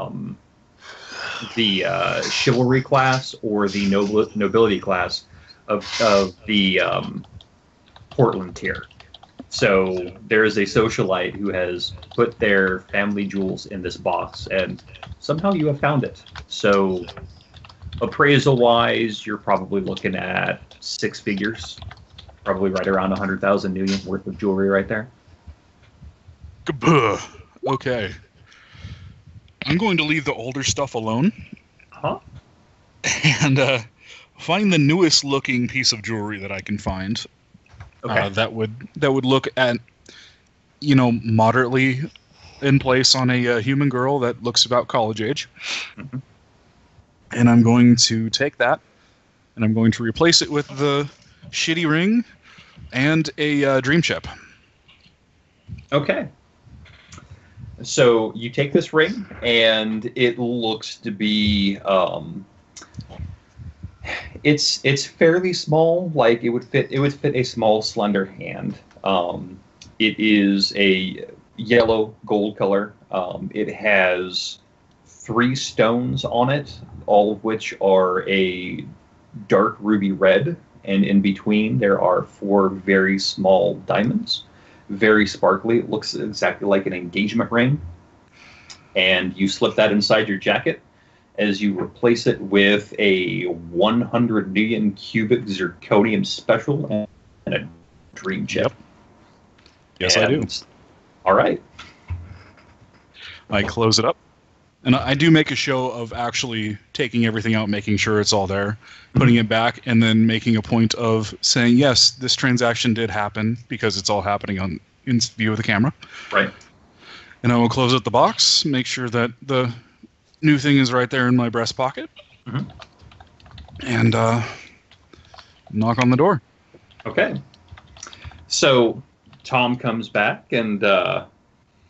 chivalry class or the nobility class of the Portland tier. So there is a socialite who has put their family jewels in this box, and somehow you have found it. So appraisal-wise, you're probably looking at 6 figures, probably right around 100,000 million worth of jewelry right there. Gah. Okay. I'm going to leave the older stuff alone. Huh? And find the newest looking piece of jewelry that I can find. Okay. That would look at, moderately in place on a human girl that looks about college age. Mm-hmm. And I'm going to take that, and I'm going to replace it with the shitty ring and a dream chip. Okay. So you take this ring, and it looks to be it's fairly small. Like it would fit a small, slender hand. It is a yellow gold color. It has 3 stones on it, all of which are a dark ruby red, and in between there are 4 very small diamonds. Very sparkly. It looks exactly like an engagement ring. And you slip that inside your jacket as you replace it with a 100 million cubic zirconium special and a dream chip. Yes, I do. All right. I close it up. And I do make a show of actually taking everything out, making sure it's all there, putting it back, and then making a point of saying, yes, this transaction did happen because it's all happening in view of the camera. Right. And I will close up the box, make sure that the new thing is right there in my breast pocket, and knock on the door. Okay. So Tom comes back and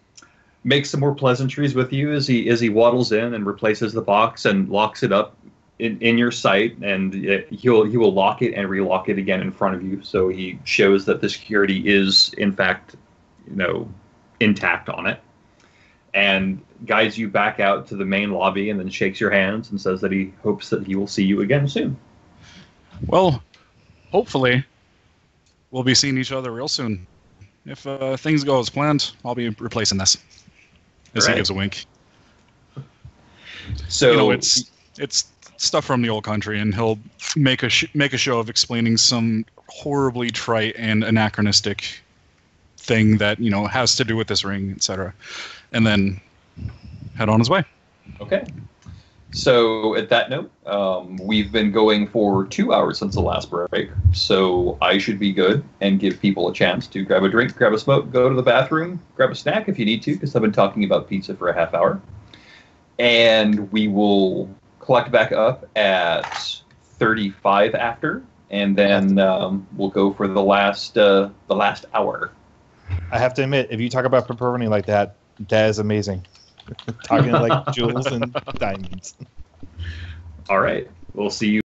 makes some more pleasantries with you as he waddles in and replaces the box and locks it up in your sight, and he will lock it and relock it again in front of you. So he shows that the security is in fact, intact on it, and guides you back out to the main lobby, and then shakes your hands and says that he hopes that he will see you again soon. Well, hopefully, we'll be seeing each other real soon. If things go as planned, I'll be replacing this. As he gives a wink. So it's stuff from the old country, and he'll make a show of explaining some horribly trite and anachronistic thing that has to do with this ring, etc., and then head on his way. Okay. So at that note, we've been going for 2 hours since the last break, so I should be good and give people a chance to grab a drink, grab a smoke, go to the bathroom, grab a snack if you need to, because I've been talking about pizza for a half hour. And we will collect back up at 35 after, and then we'll go for the last hour. I have to admit, if you talk about pepperoni like that, that is amazing. Talking like jewels and diamonds. All right. We'll see you